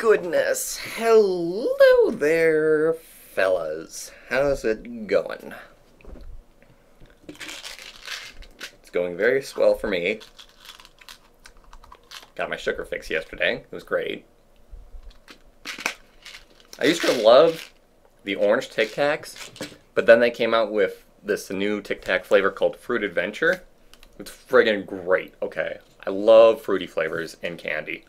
goodness. Hello there, fellas. How's it going? It's going very swell for me. Got my sugar fix yesterday. It was great. I used to love the orange Tic Tacs, but then they came out with this new Tic Tac flavor called Fruit Adventure. It's friggin' great, okay? I love fruity flavors in candy.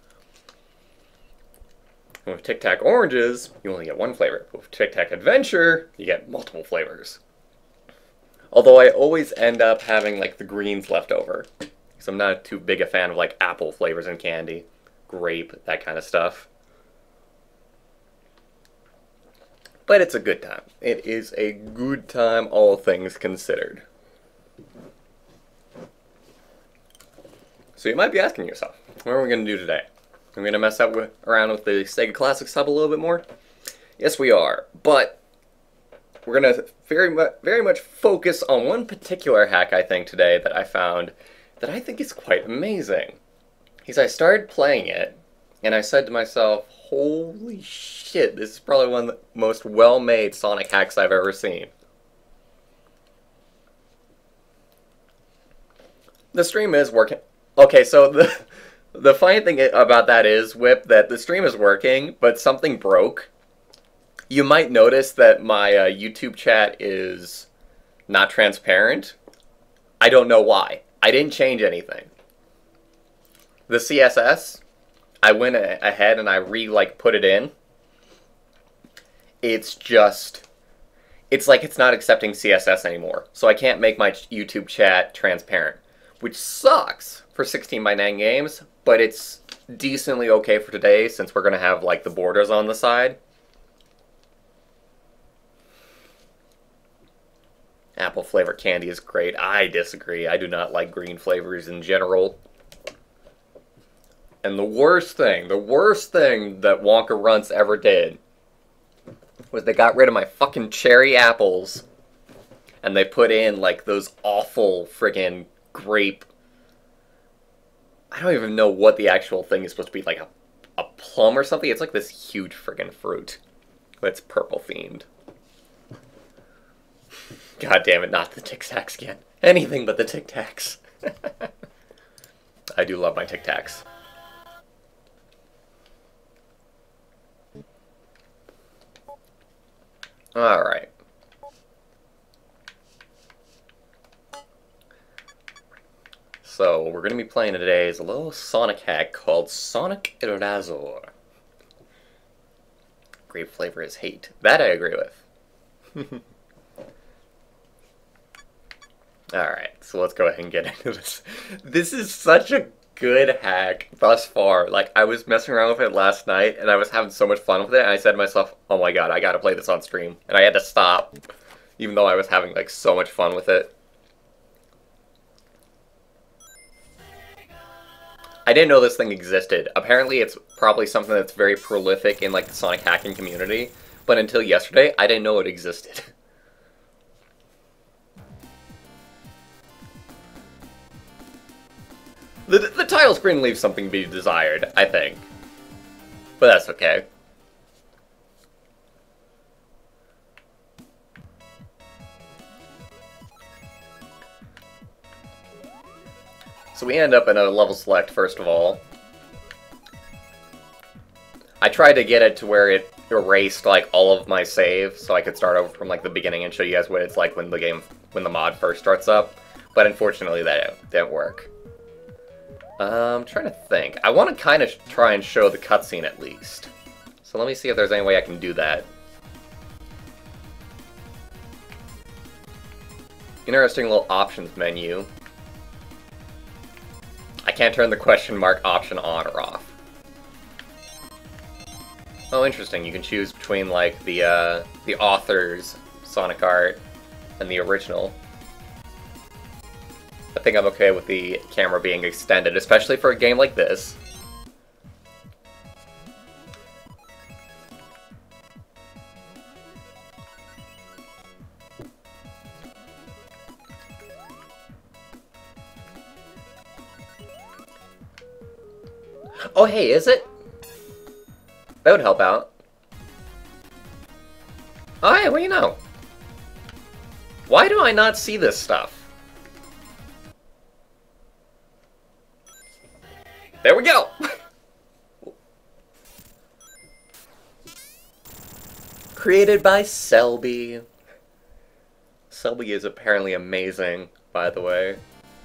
And with Tic Tac oranges, you only get one flavor. With Tic Tac Adventure, you get multiple flavors. Although I always end up having like the greens left over. Because I'm not too big a fan of like apple flavors in candy. Grape, that kind of stuff. But it's a good time. It is a good time, all things considered. So you might be asking yourself, what are we going to do today? I'm going to mess around with the Sega Classics hub a little bit more? Yes, we are. But we're going to very much focus on one particular hack, I think, today that I found that I think is quite amazing. Because I started playing it, and I said to myself, holy shit, this is probably one of the most well-made Sonic hacks I've ever seen. The stream is working. Okay, so the funny thing about that is, Whip, that the stream is working, but something broke. You might notice that my YouTube chat is not transparent. I don't know why. I didn't change anything. The CSS, I went ahead and I put it in. It's just, it's like it's not accepting CSS anymore. So I can't make my YouTube chat transparent, which sucks for 16:9 games, but it's decently okay for today since we're going to have like the borders on the side. Apple flavor candy is great. I disagree. I do not like green flavors in general. And the worst thing that Wonka Runts ever did was they got rid of my fucking cherry apples and they put in like those awful friggin' grape. I don't even know what the actual thing is supposed to be, like a plum or something. It's like this huge friggin' fruit that's purple themed. God damn it, not the Tic Tacs again. Anything but the Tic Tacs. I do love my Tic Tacs. Alright. So, we're going to be playing today is a little Sonic hack called Sonic Razor. Grape flavor is hate. That I agree with. Alright, so let's go ahead and get into this. This is such a good hack thus far. Like, I was messing around with it last night, and I was having so much fun with it, and I said to myself, oh my god, I gotta play this on stream. And I had to stop, even though I was having, like, so much fun with it. I didn't know this thing existed. Apparently, it's probably something that's very prolific in, like, the Sonic hacking community. But until yesterday, I didn't know it existed. The title screen leaves something to be desired, I think. But that's okay. So we end up in a level select, first of all. I tried to get it to where it erased, like, all of my save, so I could start over from, like, the beginning and show you guys what it's like when the mod first starts up. But unfortunately, that didn't work. I'm trying to think. I want to kind of try and show the cutscene at least. So let me see if there's any way I can do that. Interesting little options menu. I can't turn the question mark option on or off. Oh, interesting. You can choose between like the author's Sonic art and the original. I think I'm okay with the camera being extended, especially for a game like this. Oh, hey, is it? That would help out. Oh, hey, what do you know? Why do I not see this stuff? There we go! Created by Selby. Selby is apparently amazing, by the way.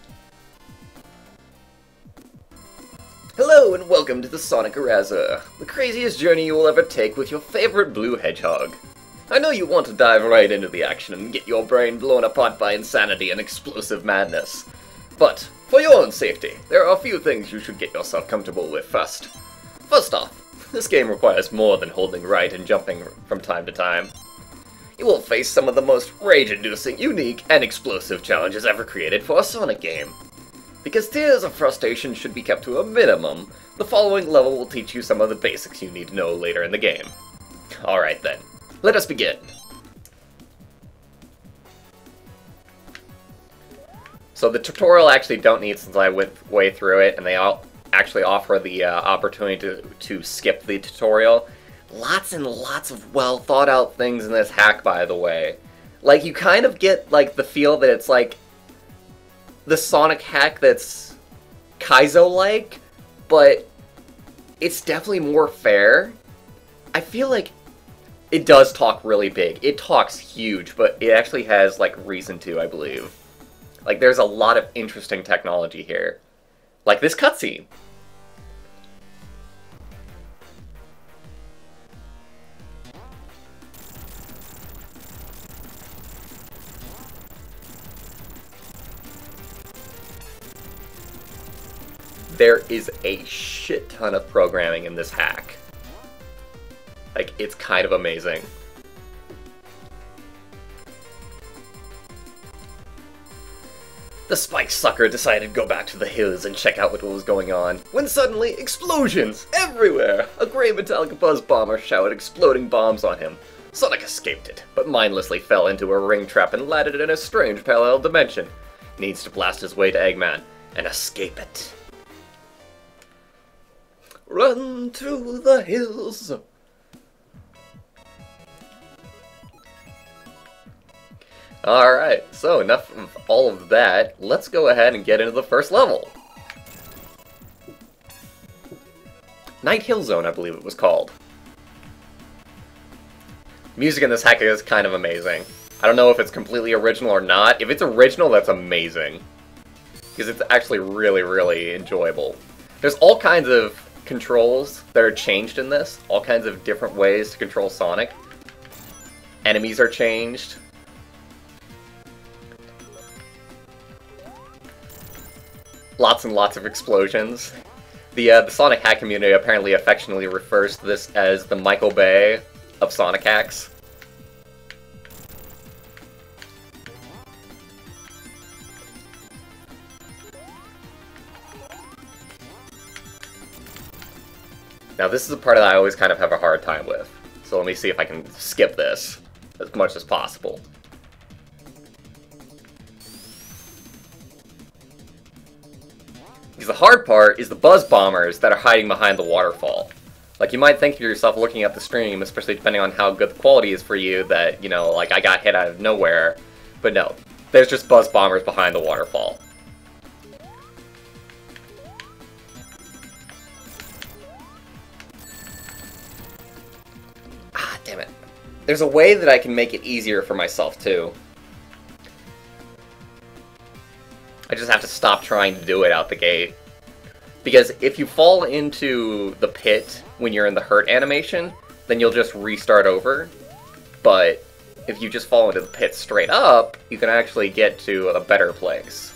Hello and welcome to the Sonic Eraser, the craziest journey you will ever take with your favorite blue hedgehog. I know you want to dive right into the action and get your brain blown apart by insanity and explosive madness. But, for your own safety, there are a few things you should get yourself comfortable with first. First off, this game requires more than holding right and jumping from time to time. You will face some of the most rage-inducing, unique, and explosive challenges ever created for a Sonic game. Because tears of frustration should be kept to a minimum, the following level will teach you some of the basics you need to know later in the game. Alright then, let us begin. So the tutorial I actually don't need since I went way through it, and they all actually offer the opportunity to skip the tutorial. Lots and lots of well thought out things in this hack, by the way. Like, you kind of get like the feel that it's like the Sonic hack that's Kaizo-like, but it's definitely more fair. I feel like it does talk really big. It talks huge, but it actually has like reason to, I believe. Like, there's a lot of interesting technology here. Like this cutscene. There is a shit ton of programming in this hack. Like, it's kind of amazing. The Spike Sucker decided to go back to the hills and check out what was going on, when suddenly, explosions! Everywhere! A grey metallic buzz bomber showered exploding bombs on him. Sonic escaped it, but mindlessly fell into a ring trap and landed in a strange parallel dimension. He needs to blast his way to Eggman and escape it. Run to the hills! Alright, so enough of all of that. Let's go ahead and get into the first level. Night Hill Zone, I believe it was called. Music in this hack is kind of amazing. I don't know if it's completely original or not. If it's original, that's amazing. Because it's actually really, really enjoyable. There's all kinds of controls that are changed in this. All kinds of different ways to control Sonic. Enemies are changed. Lots and lots of explosions. The Sonic hack community apparently affectionately refers to this as the Michael Bay of Sonic hacks. Now this is a part that I always kind of have a hard time with. So let me see if I can skip this as much as possible. Because the hard part is the buzz bombers that are hiding behind the waterfall. Like, you might think to yourself looking at the stream, especially depending on how good the quality is for you, that, you know, like, I got hit out of nowhere. But no, there's just buzz bombers behind the waterfall. Ah, damn it. There's a way that I can make it easier for myself, too. I just have to stop trying to do it out the gate. Because if you fall into the pit when you're in the hurt animation, then you'll just restart over. But if you just fall into the pit straight up, you can actually get to a better place.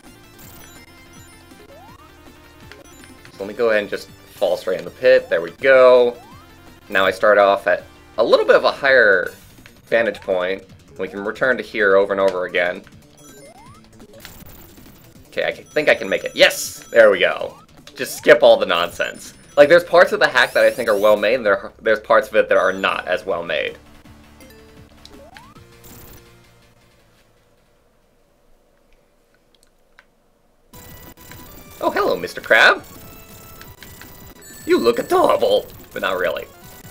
So let me go ahead and just fall straight in the pit. There we go. Now I start off at a little bit of a higher vantage point. We can return to here over and over again. Okay, I think I can make it. Yes! There we go. Just skip all the nonsense. Like, there's parts of the hack that I think are well made, and there's parts of it that are not as well made. Oh, hello, Mr. Crab. You look adorable, but not really.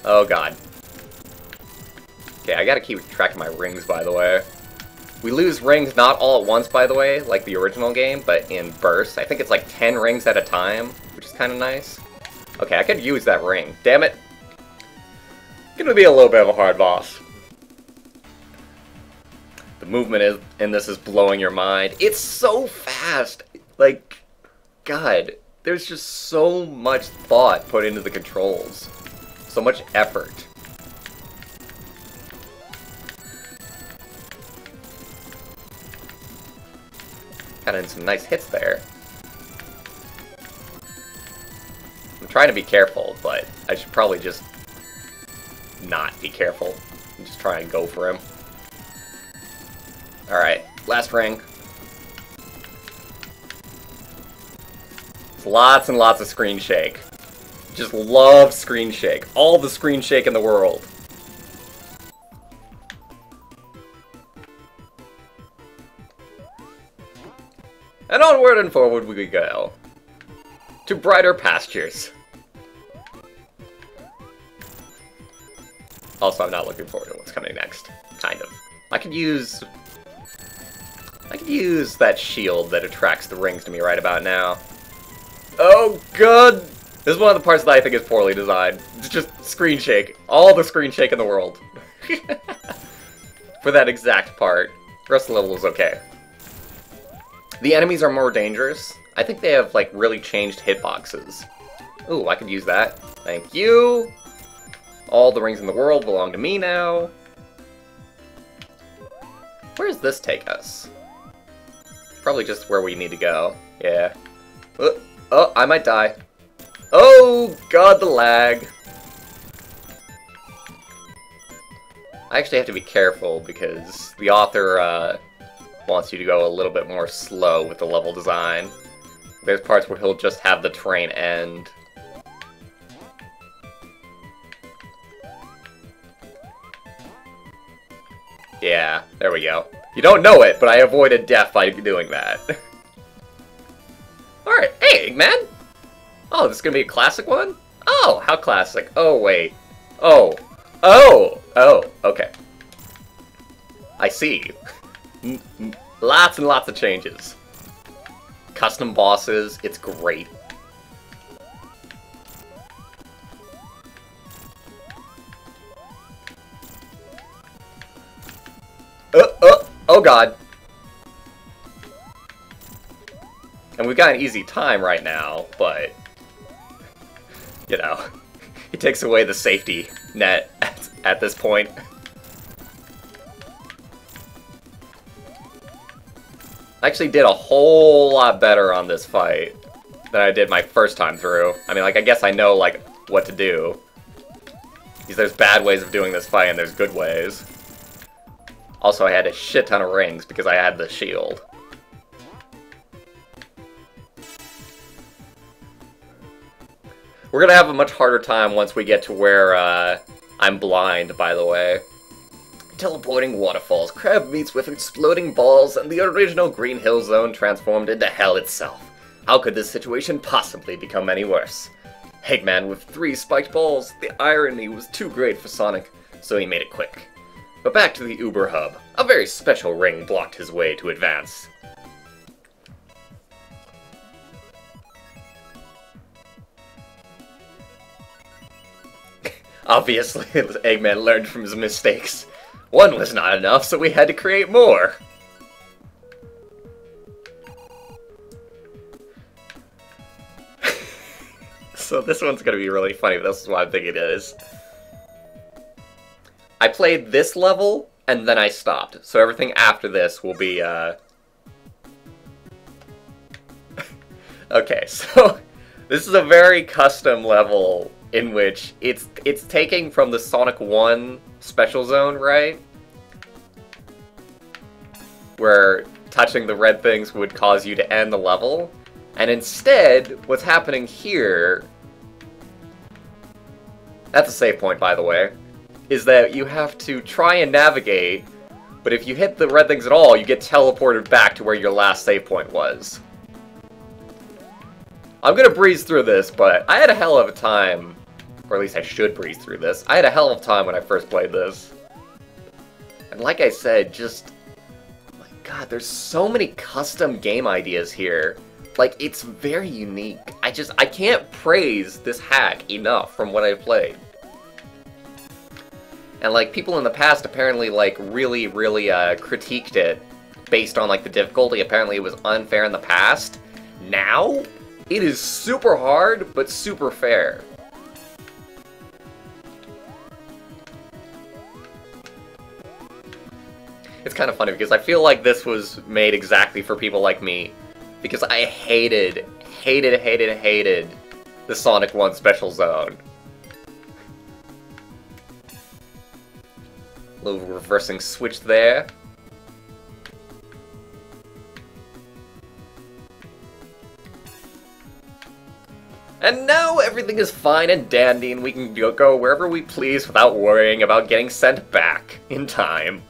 Oh god. Okay, I gotta keep track of my rings, by the way. We lose rings not all at once, by the way, like the original game, but in bursts. I think it's like 10 rings at a time, which is kind of nice. Okay, I could use that ring. Damn it. Gonna be a little bit of a hard boss. The movement in this is blowing your mind. It's so fast! Like, God, there's just so much thought put into the controls. So much effort. Got in some nice hits there. I'm trying to be careful, but I should probably just not be careful and just try and go for him. Alright, last ring. It's lots and lots of screen shake. Just love screen shake. All the screen shake in the world. And onward and forward we go. To brighter pastures. Also, I'm not looking forward to what's coming next. Kind of. I could use that shield that attracts the rings to me right about now. Oh, God! This is one of the parts that I think is poorly designed. It's just screen shake. All the screen shake in the world. For that exact part. The rest of the level is okay. The enemies are more dangerous. I think they have, like, really changed hitboxes. Ooh, I could use that. Thank you! All the rings in the world belong to me now. Where does this take us? Probably just where we need to go. Yeah. Oh, I might die. Oh, God, the lag. I actually have to be careful because the author wants you to go a little bit more slow with the level design. There's parts where he'll just have the train end. Yeah, there we go. You don't know it, but I avoided death by doing that. Alright, hey, Eggman! Oh, this is gonna be a classic one? Oh, how classic. Oh, wait. Oh. Oh! Oh, okay. I see. Lots and lots of changes. Custom bosses, it's great. Oh god. And we've got an easy time right now, but, you know, it takes away the safety net at this point. I actually did a whole lot better on this fight than I did my first time through. I mean, like, I guess I know, like, what to do. Because there's bad ways of doing this fight and there's good ways. Also, I had a shit ton of rings because I had the shield. We're gonna have a much harder time once we get to where, I'm blind, by the way. Teleporting waterfalls, Crab meets with exploding balls, and the original Green Hill Zone transformed into hell itself. How could this situation possibly become any worse? Eggman with 3 spiked balls, the irony was too great for Sonic, so he made it quick. But back to the Uber Hub. A very special ring blocked his way to advance. Obviously, Eggman learned from his mistakes. One was not enough, so we had to create more. So this one's gonna be really funny, but this is what I think it is. I played this level, and then I stopped. So everything after this will be, Okay, so this is a very custom level in which it's taking from the Sonic 1 Special Zone, right? Where touching the red things would cause you to end the level. And instead, what's happening here... That's a save point, by the way. Is that you have to try and navigate, but if you hit the red things at all, you get teleported back to where your last save point was. I'm gonna breeze through this, but I had a hell of a time Or at least I should breeze through this. I had a hell of a time when I first played this. And like I said, just... my god, there's so many custom game ideas here. Like, it's very unique. I can't praise this hack enough from what I've played. And, like, people in the past apparently, like, really critiqued it based on, like, the difficulty. Apparently it was unfair in the past. Now, it is super hard, but super fair. It's kind of funny because I feel like this was made exactly for people like me. Because I hated the Sonic 1 Special Zone. Little reversing switch there. And now everything is fine and dandy and we can go wherever we please without worrying about getting sent back in time.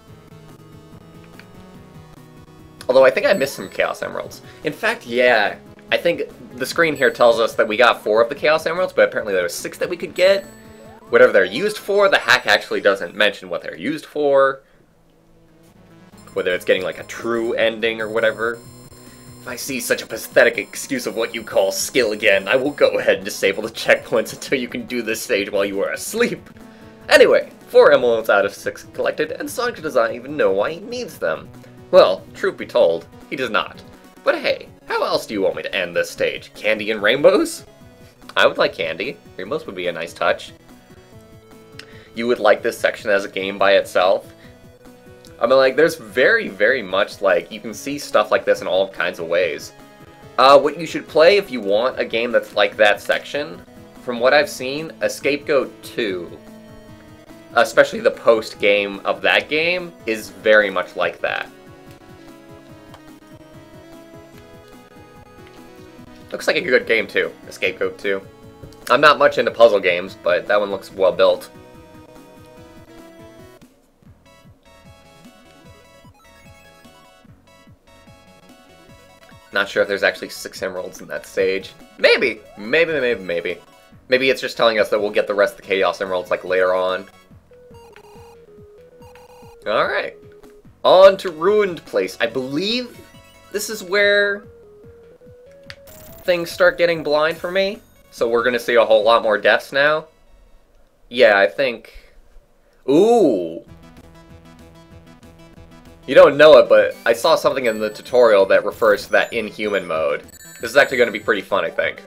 Although I think I missed some Chaos Emeralds. In fact, yeah, I think the screen here tells us that we got 4 of the Chaos Emeralds, but apparently there were 6 that we could get. Whatever they're used for, the hack actually doesn't mention what they're used for. Whether it's getting like a true ending or whatever. If I see such a pathetic excuse of what you call skill again, I will go ahead and disable the checkpoints until you can do this stage while you are asleep. Anyway, 4 emeralds out of 6 collected, and Sonic does not even know why he needs them. Well, truth be told, he does not. But hey, how else do you want me to end this stage? Candy and rainbows? I would like candy. Rainbows would be a nice touch. You would like this section as a game by itself? I mean, like, there's very much, like, you can see stuff like this in all kinds of ways. What you should play if you want a game that's like that section, from what I've seen, Scapegoat 2, especially the post-game of that game, is very much like that. Looks like a good game, too. Scapegoat 2. I'm not much into puzzle games, but that one looks well built. Not sure if there's actually 6 emeralds in that stage. Maybe! Maybe. Maybe it's just telling us that we'll get the rest of the Chaos Emeralds, like, later on. Alright. On to Ruined Place. I believe this is where things start getting blind for me. So we're gonna see a whole lot more deaths now. Yeah, I think... Ooh! You don't know it, but I saw something in the tutorial that refers to that Inhuman mode. This is actually going to be pretty fun, I think.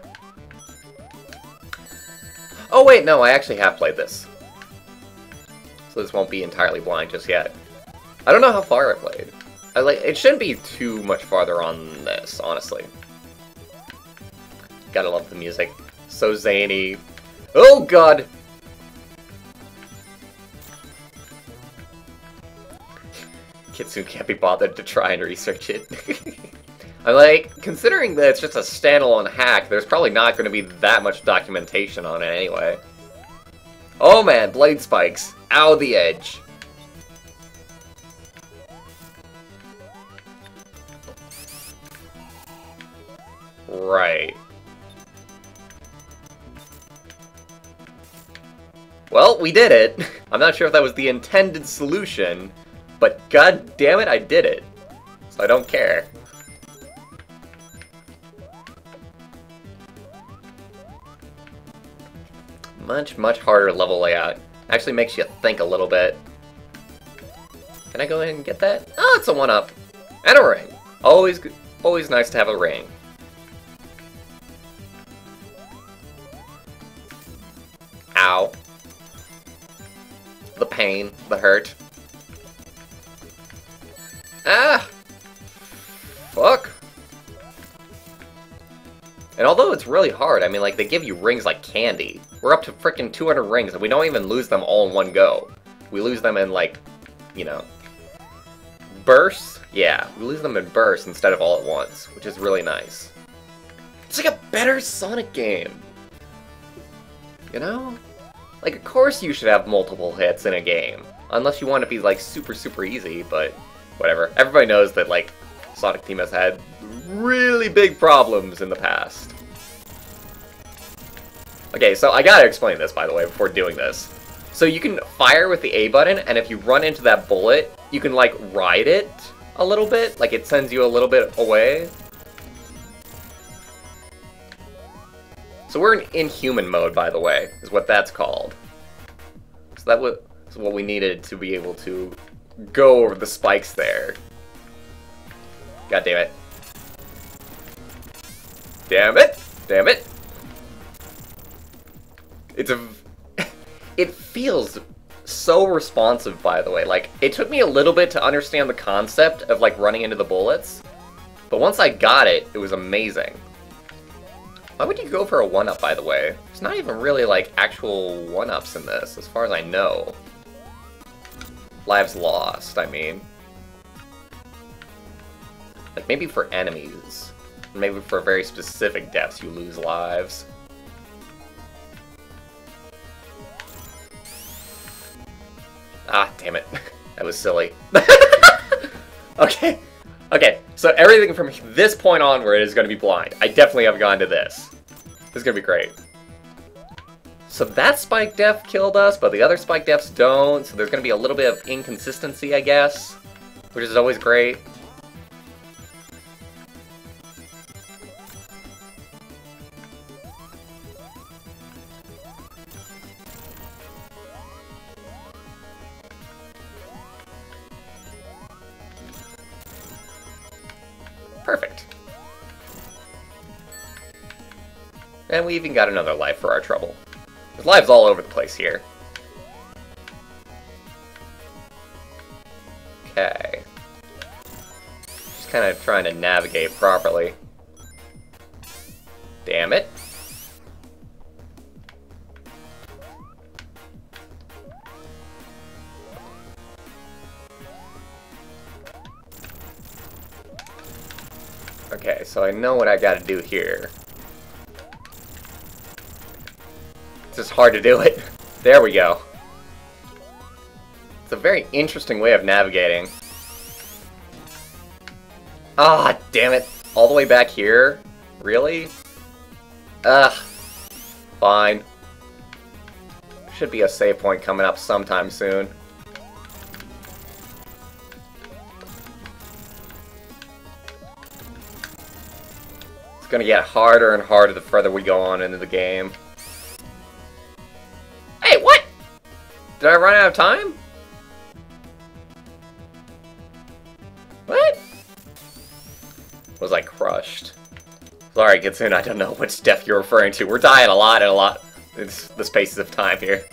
Oh wait, no, I actually have played this. So this won't be entirely blind just yet. I don't know how far I played. It shouldn't be too much farther on this, honestly. Gotta love the music. So zany. Oh god! Kitsune can't be bothered to try and research it. I'm like, considering that it's just a standalone hack, there's probably not going to be that much documentation on it anyway. Oh man, blade spikes. Ow, the edge. Right. Well, we did it. I'm not sure if that was the intended solution, but god damn it, I did it. So I don't care. Much harder level layout. Actually makes you think a little bit. Can I go ahead and get that? Oh, it's a 1-up. And a ring. Always nice to have a ring. Ow. The pain, the hurt. Ah! Fuck. And although it's really hard, I mean, like, they give you rings like candy. We're up to frickin' 200 rings, and we don't even lose them all in one go. We lose them in, like, you know, bursts? Yeah, we lose them in bursts instead of all at once, which is really nice. It's like a better Sonic game. You know? Like, of course you should have multiple hits in a game. Unless you want to be, like, super easy, but whatever. Everybody knows that, like, Sonic Team has had really big problems in the past. Okay, so I gotta explain this, by the way, before doing this. So you can fire with the A button, and if you run into that bullet, you can, like, ride it a little bit. Like, it sends you a little bit away. So we're in Inhuman mode, by the way, is what that's called. So that was what we needed to be able to go over the spikes there. God damn it. Damn it! Damn it! It's a... It feels so responsive, by the way. Like, it took me a little bit to understand the concept of, like, running into the bullets. But once I got it, it was amazing. Why would you go for a 1-up, by the way? There's not even really, like, actual 1-ups in this, as far as I know. Lives lost, I mean. Like, maybe for enemies. Maybe for very specific deaths you lose lives. Ah, damn it. That was silly. Okay. Okay, so everything from this point onward is going to be blind. I definitely have gone to this. This is going to be great. So that Spike Def killed us, but the other Spike Defs don't, so there's going to be a little bit of inconsistency, I guess, which is always great. Perfect. And we even got another life for our trouble. There's lives all over the place here. Okay. Just kind of trying to navigate properly. Damn it. Okay, so I know what I gotta do here. It's just hard to do it. There we go. It's a very interesting way of navigating. Ah, damn it. All the way back here? Really? Ugh. Fine. Should be a save point coming up sometime soon. It's gonna get harder and harder the further we go on into the game. Hey, what? Did I run out of time? What? Was I crushed? Sorry, Kitsune, I don't know which death you're referring to. We're dying a lot in the spaces of time here.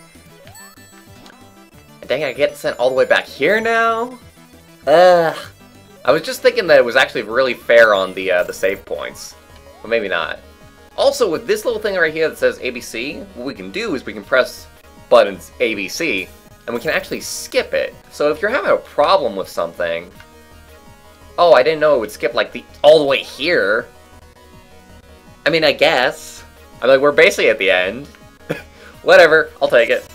And dang, I get sent all the way back here now? Ugh. I was just thinking that it was actually really fair on the save points. But maybe not. Also, with this little thing right here that says ABC, what we can do is we can press buttons ABC, and we can actually skip it. So if you're having a problem with something... Oh, I didn't know it would skip, like, all the way here. I mean, I guess. I'm like, we're basically at the end. Whatever, I'll take it.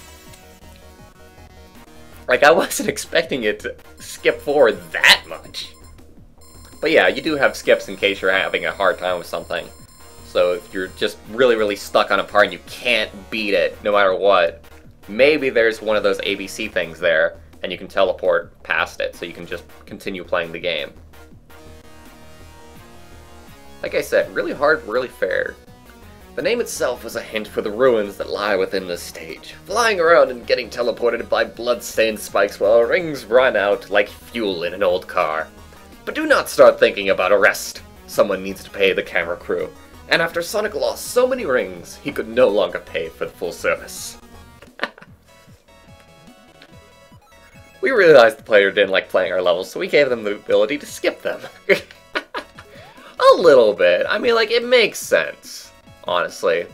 Like, I wasn't expecting it to skip forward that much. But yeah, you do have skips in case you're having a hard time with something. So if you're just really, really stuck on a part and you can't beat it no matter what, maybe there's one of those ABC things there, and you can teleport past it, so you can just continue playing the game. Like I said, really hard, really fair. The name itself was a hint for the ruins that lie within this stage, flying around and getting teleported by blood-stained spikes while rings run out like fuel in an old car. But do not start thinking about arrest. Someone needs to pay the camera crew. And after Sonic lost so many rings, he could no longer pay for the full service. We realized the player didn't like playing our levels, so we gave them the ability to skip them. A little bit. I mean, like, it makes sense, honestly.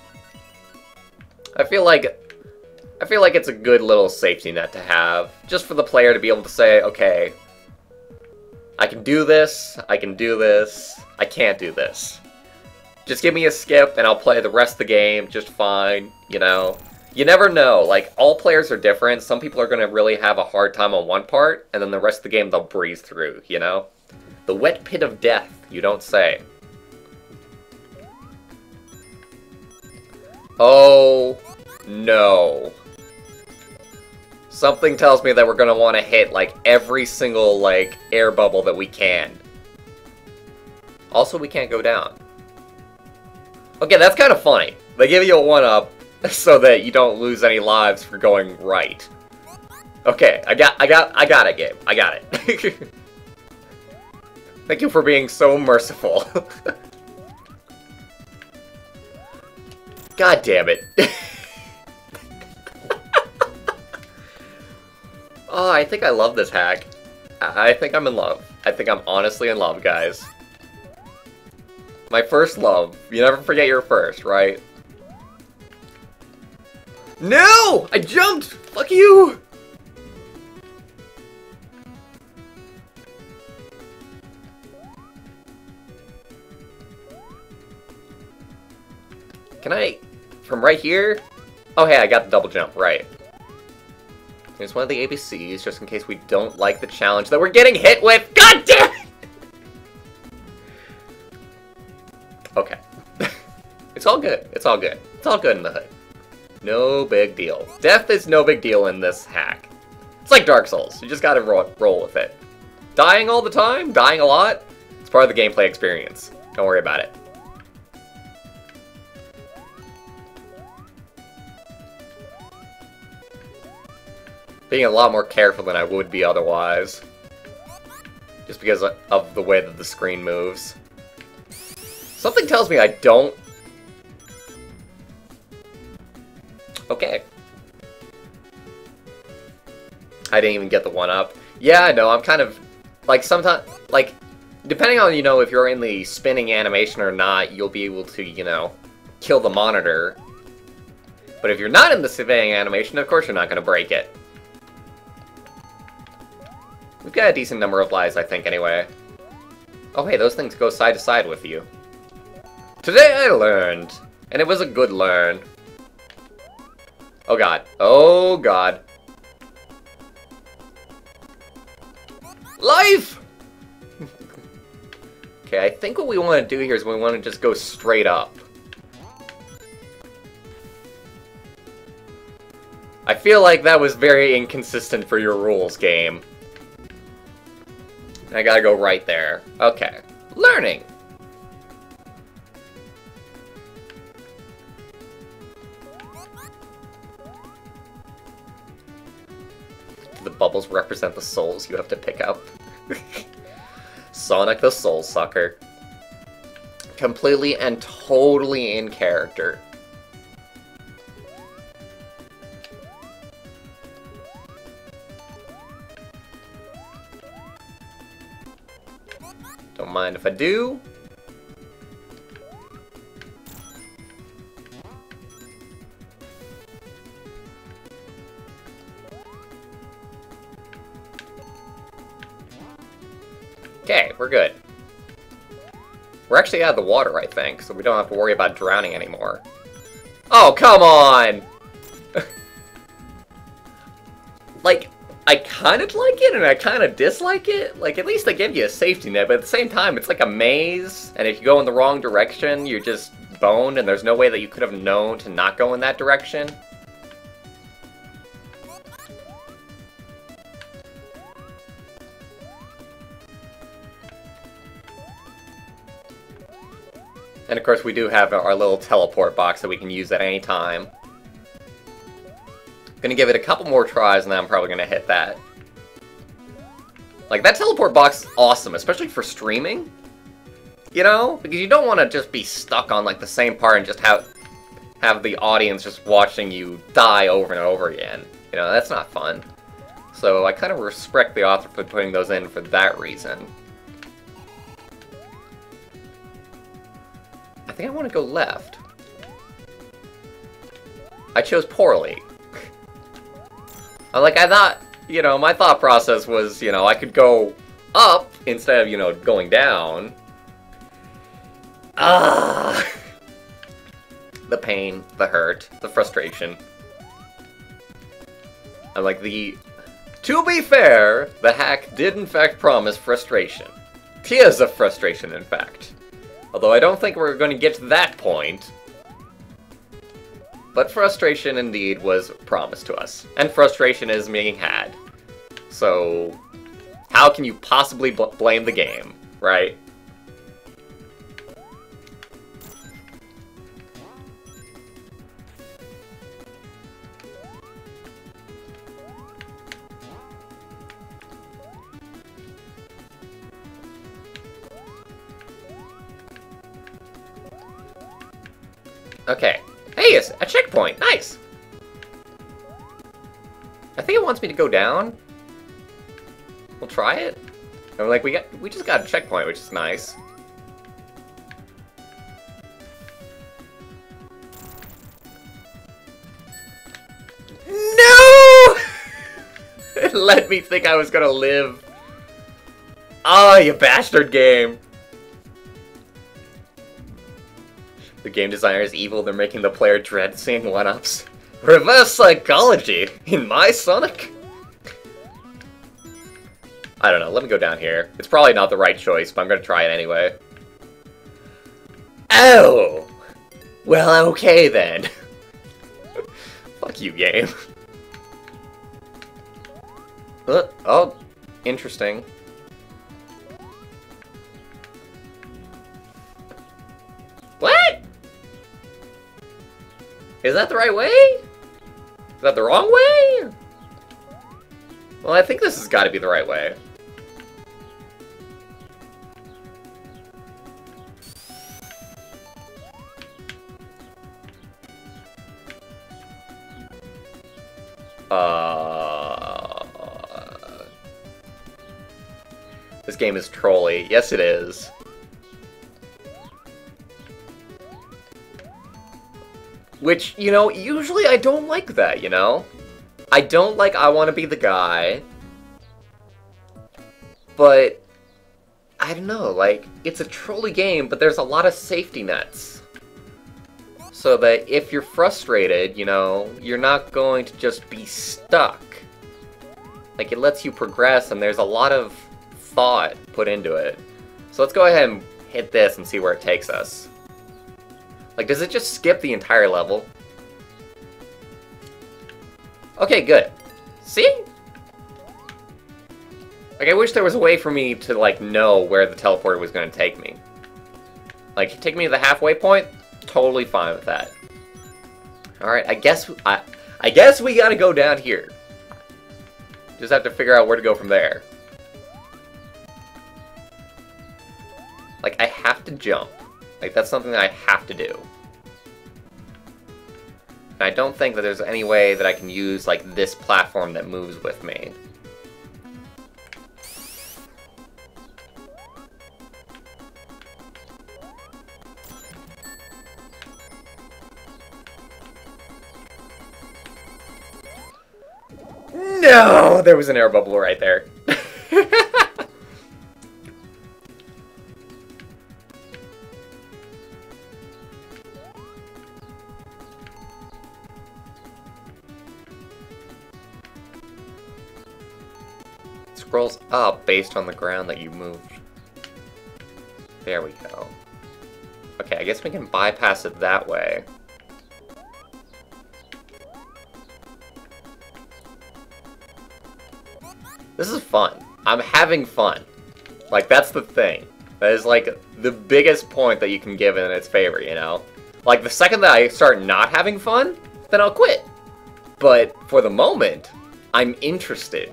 I feel like it's a good little safety net to have, just for the player to be able to say, okay, I can do this, I can do this, I can't do this. Just give me a skip and I'll play the rest of the game just fine, you know? You never know, like, all players are different. Some people are going to really have a hard time on one part, and then the rest of the game they'll breeze through, you know? The wet pit of death, you don't say. Oh, no. Something tells me that we're gonna want to hit, like, every single, like, air bubble that we can. Also, we can't go down. Okay, that's kind of funny. They give you a 1-up so that you don't lose any lives for going right. Okay, I got it, Gabe. I got it. Thank you for being so merciful. God damn it. Oh, I think I love this hack. I think I'm in love. I think I'm honestly in love, guys. My first love. You never forget your first, right? No! I jumped! Fuck you! Can I... From right here? Oh, hey, I got the double jump, right. Here's one of the ABCs, just in case we don't like the challenge that we're getting hit with. God damn it! Okay. It's all good. It's all good. It's all good in the hood. No big deal. Death is no big deal in this hack. It's like Dark Souls. You just gotta roll with it. Dying all the time? Dying a lot? It's part of the gameplay experience. Don't worry about it. Being a lot more careful than I would be otherwise. Just because of the way that the screen moves. Something tells me I don't... Okay. I didn't even get the 1-up. Yeah, I know, I'm kind of... Like, sometimes... Like, depending on, you know, if you're in the spinning animation or not, you'll be able to, you know, kill the monitor. But if you're not in the spinning animation, of course you're not going to break it. We've got a decent number of lives, I think, anyway. Oh, hey, those things go side to side with you. Today I learned, and it was a good learn. Oh, God. Oh, God. Life! Okay, I think what we want to do here is we want to just go straight up. I feel like that was very inconsistent for your rules, game. I gotta go right there. Okay. Learning! Do the bubbles represent the souls you have to pick up? Sonic the Soul Sucker. Completely and totally in character. Don't mind if I do. Okay, we're good. We're actually out of the water, I think, so we don't have to worry about drowning anymore. Oh, come on! Like, I kind of like it, and I kind of dislike it. Like, at least they give you a safety net, but at the same time, it's like a maze, and if you go in the wrong direction, you're just boned, and there's no way that you could have known to not go in that direction. And of course, we do have our little teleport box that we can use at any time. Gonna give it a couple more tries, and then I'm probably gonna hit that. Like, that teleport box is awesome, especially for streaming. You know? Because you don't want to just be stuck on, like, the same part and just have the audience just watching you die over and over again. You know, that's not fun. So I kind of respect the author for putting those in for that reason. I think I want to go left. I chose poorly. I thought, you know, my thought process was, you know, I could go up instead of, you know, going down. Ah! The pain, the hurt, the frustration. I'm like, to be fair, the hack did in fact promise frustration. Tears of frustration, in fact. Although I don't think we're going to get to that point. But frustration indeed was promised to us. And frustration is being had. So, how can you possibly blame the game, right? Okay. Hey, it's a checkpoint. Nice. I think it wants me to go down. We'll try it. And like we just got a checkpoint, which is nice. No! It let me think I was gonna live. Oh, you bastard game. The game designer is evil, they're making the player dread seeing 1-ups. Reverse psychology in my Sonic? I don't know, let me go down here. It's probably not the right choice, but I'm gonna try it anyway. Oh! Well, okay then. Fuck you, game. Oh, interesting. What? Is that the right way? Is that the wrong way? Well, I think this has got to be the right way. This game is trolly. Yes, it is. Which, you know, usually I don't like that, you know? I don't like I want to be the guy. But, I don't know, like, it's a trolley game, but there's a lot of safety nets. So that if you're frustrated, you know, you're not going to just be stuck. Like, it lets you progress, and there's a lot of thought put into it. So let's go ahead and hit this and see where it takes us. Like, does it just skip the entire level? Okay, good. See? Like, I wish there was a way for me to, like, know where the teleporter was going to take me. Like, take me to the halfway point? Totally fine with that. Alright, I guess we gotta go down here. Just have to figure out where to go from there. Like, I have to jump. Like, that's something that I have to do. And I don't think that there's any way that I can use, like, this platform that moves with me. No! There was an air bubble right there. Scrolls up based on the ground that you moved. There we go. Okay, I guess we can bypass it that way. This is fun. I'm having fun. Like, that's the thing. That is, like, the biggest point that you can give in its favor, you know? Like, the second that I start not having fun, then I'll quit. But, for the moment, I'm interested.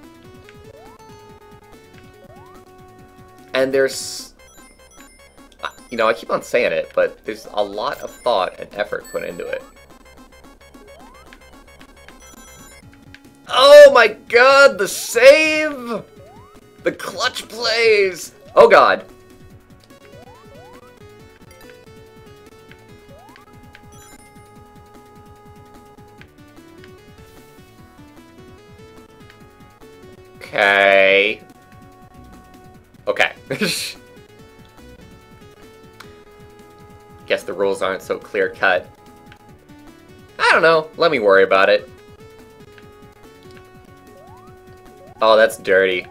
And there's... You know, I keep on saying it, but there's a lot of thought and effort put into it. Oh my god, the save! The clutch plays! Oh god. Okay. Okay. Guess the rules aren't so clear-cut. I don't know. Let me worry about it. Oh, that's dirty.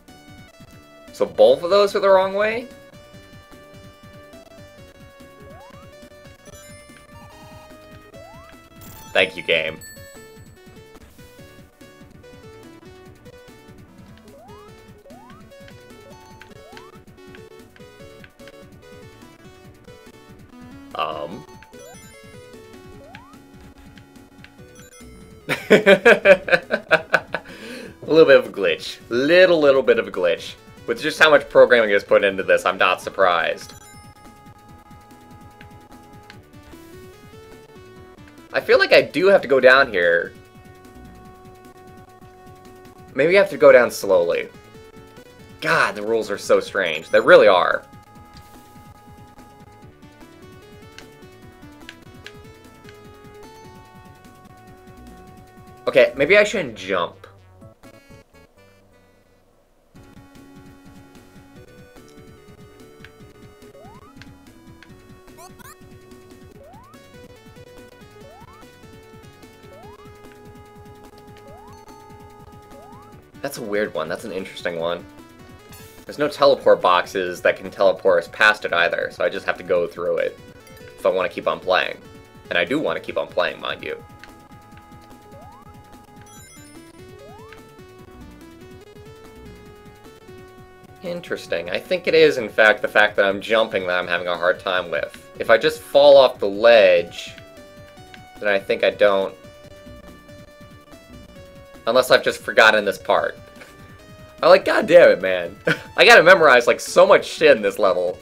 So both of those are the wrong way? Thank you, game. A little bit of a glitch. Little bit of a glitch. With just how much programming is put into this, I'm not surprised. I feel like I do have to go down here. Maybe I have to go down slowly. God, the rules are so strange. They really are. Okay, maybe I shouldn't jump. That's a weird one. That's an interesting one. There's no teleport boxes that can teleport us past it either, so I just have to go through it if I want to keep on playing. And I do want to keep on playing, mind you. Interesting. I think it is, in fact, the fact that I'm jumping that I'm having a hard time with. If I just fall off the ledge, then I think I don't. Unless I've just forgotten this part. I'm like, god damn it, man. I gotta memorize, like, so much shit in this level.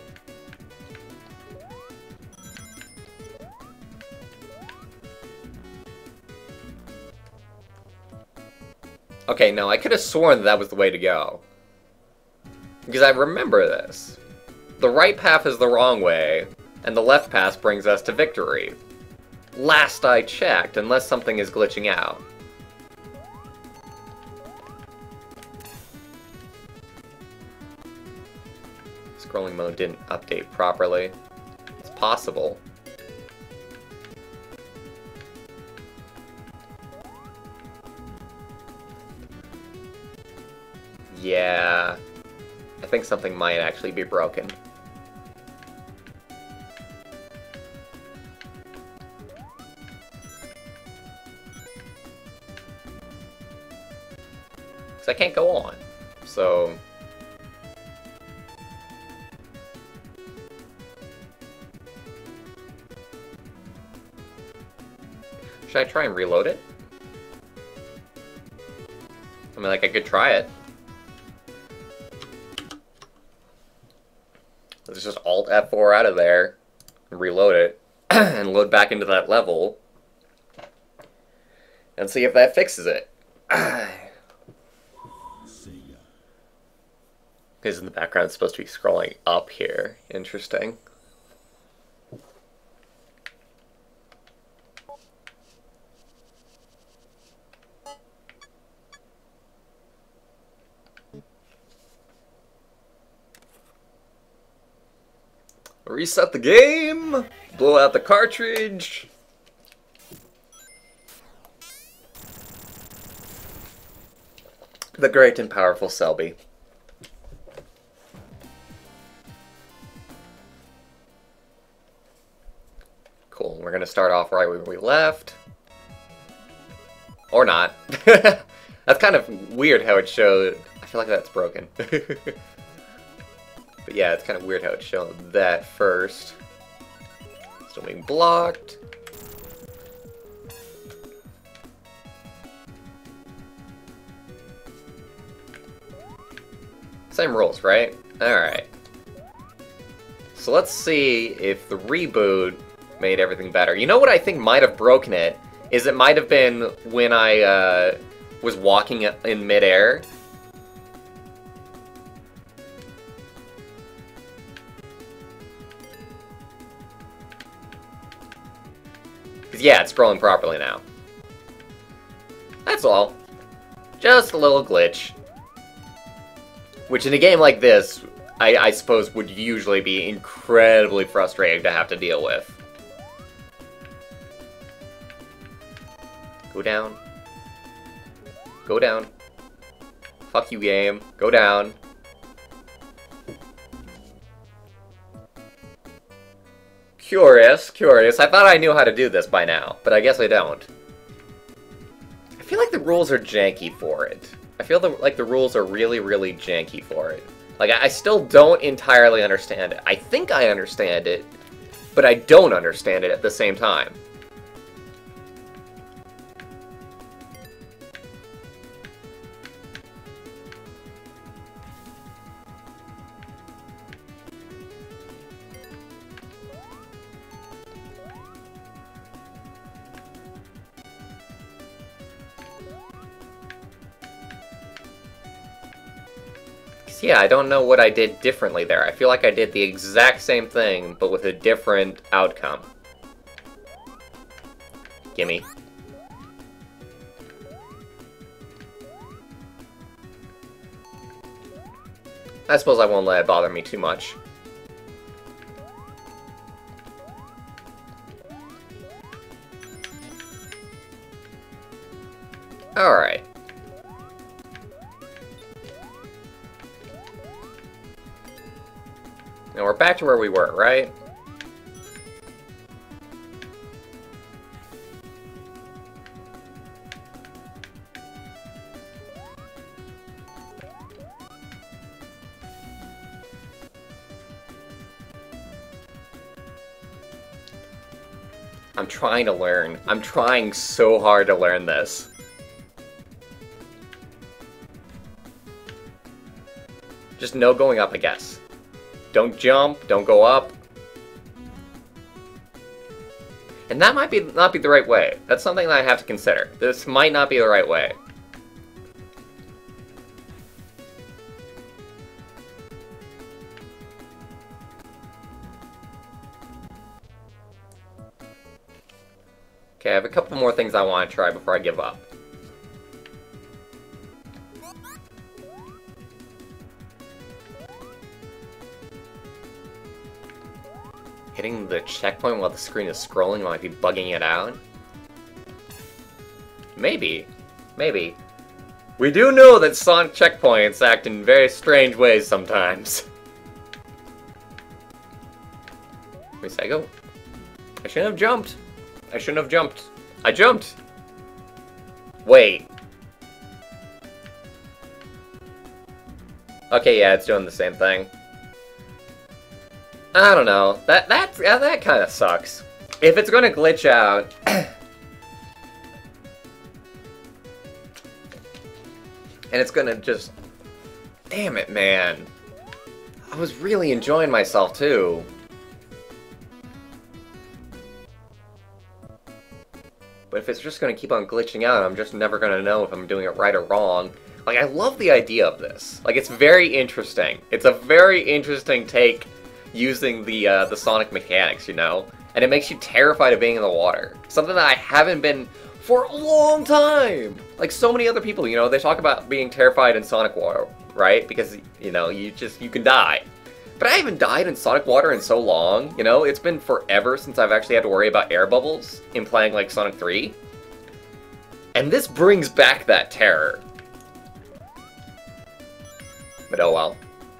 Okay, no, I could have sworn that was the way to go. Because I remember this. The right path is the wrong way, and the left path brings us to victory. Last I checked, unless something is glitching out. Scrolling mode didn't update properly. It's possible. Yeah. I think something might actually be broken. Because I can't go on. So... should I try and reload it? I mean, like, I could try it. Let's just Alt F4 out of there, and reload it, and load back into that level, and see if that fixes it. Because in the background it's supposed to be scrolling up here. Interesting. Reset the game, blow out the cartridge. The great and powerful Selby. Cool, we're gonna start off right where we left. Or not. That's kind of weird how it showed. I feel like that's broken. But yeah, it's kind of weird how it showed that first. Still being blocked. Same rules, right? Alright. So let's see if the reboot made everything better. You know what I think might have broken it? Is it might have been when I was walking in midair. Yeah, it's scrolling properly now. That's all. Just a little glitch. Which in a game like this, I suppose would usually be incredibly frustrating to have to deal with. Go down. Go down. Fuck you, game. Go down. Curious, curious. I thought I knew how to do this by now, but I guess I don't. feel like the rules are janky for it. I feel like the rules are really, really janky for it. Like, I still don't entirely understand it. I think I understand it, but I don't understand it at the same time. Yeah, I don't know what I did differently there. I feel like I did the exact same thing, but with a different outcome. Gimme. I suppose I won't let it bother me too much. Alright. Now we're back to where we were, right? I'm trying to learn. I'm trying so hard to learn this. Just no going up, I guess. Don't jump, don't go up. And that might not be the right way. That's something that I have to consider. This might not be the right way. Okay, I have a couple more things I want to try before I give up. Hitting the checkpoint while the screen is scrolling might be bugging it out. Maybe. Maybe. We do know that Sonic checkpoints act in very strange ways sometimes. Wait a second. I shouldn't have jumped. I shouldn't have jumped. I jumped! Wait. Okay, yeah, it's doing the same thing. I don't know. That kind of sucks. If it's gonna glitch out, and it's gonna just, damn it, man. I was really enjoying myself too. But if it's just gonna keep on glitching out, I'm just never gonna know if I'm doing it right or wrong. Like, I love the idea of this. Like, it's very interesting. It's a very interesting take using the Sonic mechanics, you know? And it makes you terrified of being in the water. Something that I haven't been for a long time! Like so many other people, you know, they talk about being terrified in Sonic water, right? Because, you know, you can die. But I haven't died in Sonic water in so long, you know? It's been forever since I've actually had to worry about air bubbles in playing, like, Sonic 3. And this brings back that terror. But oh well.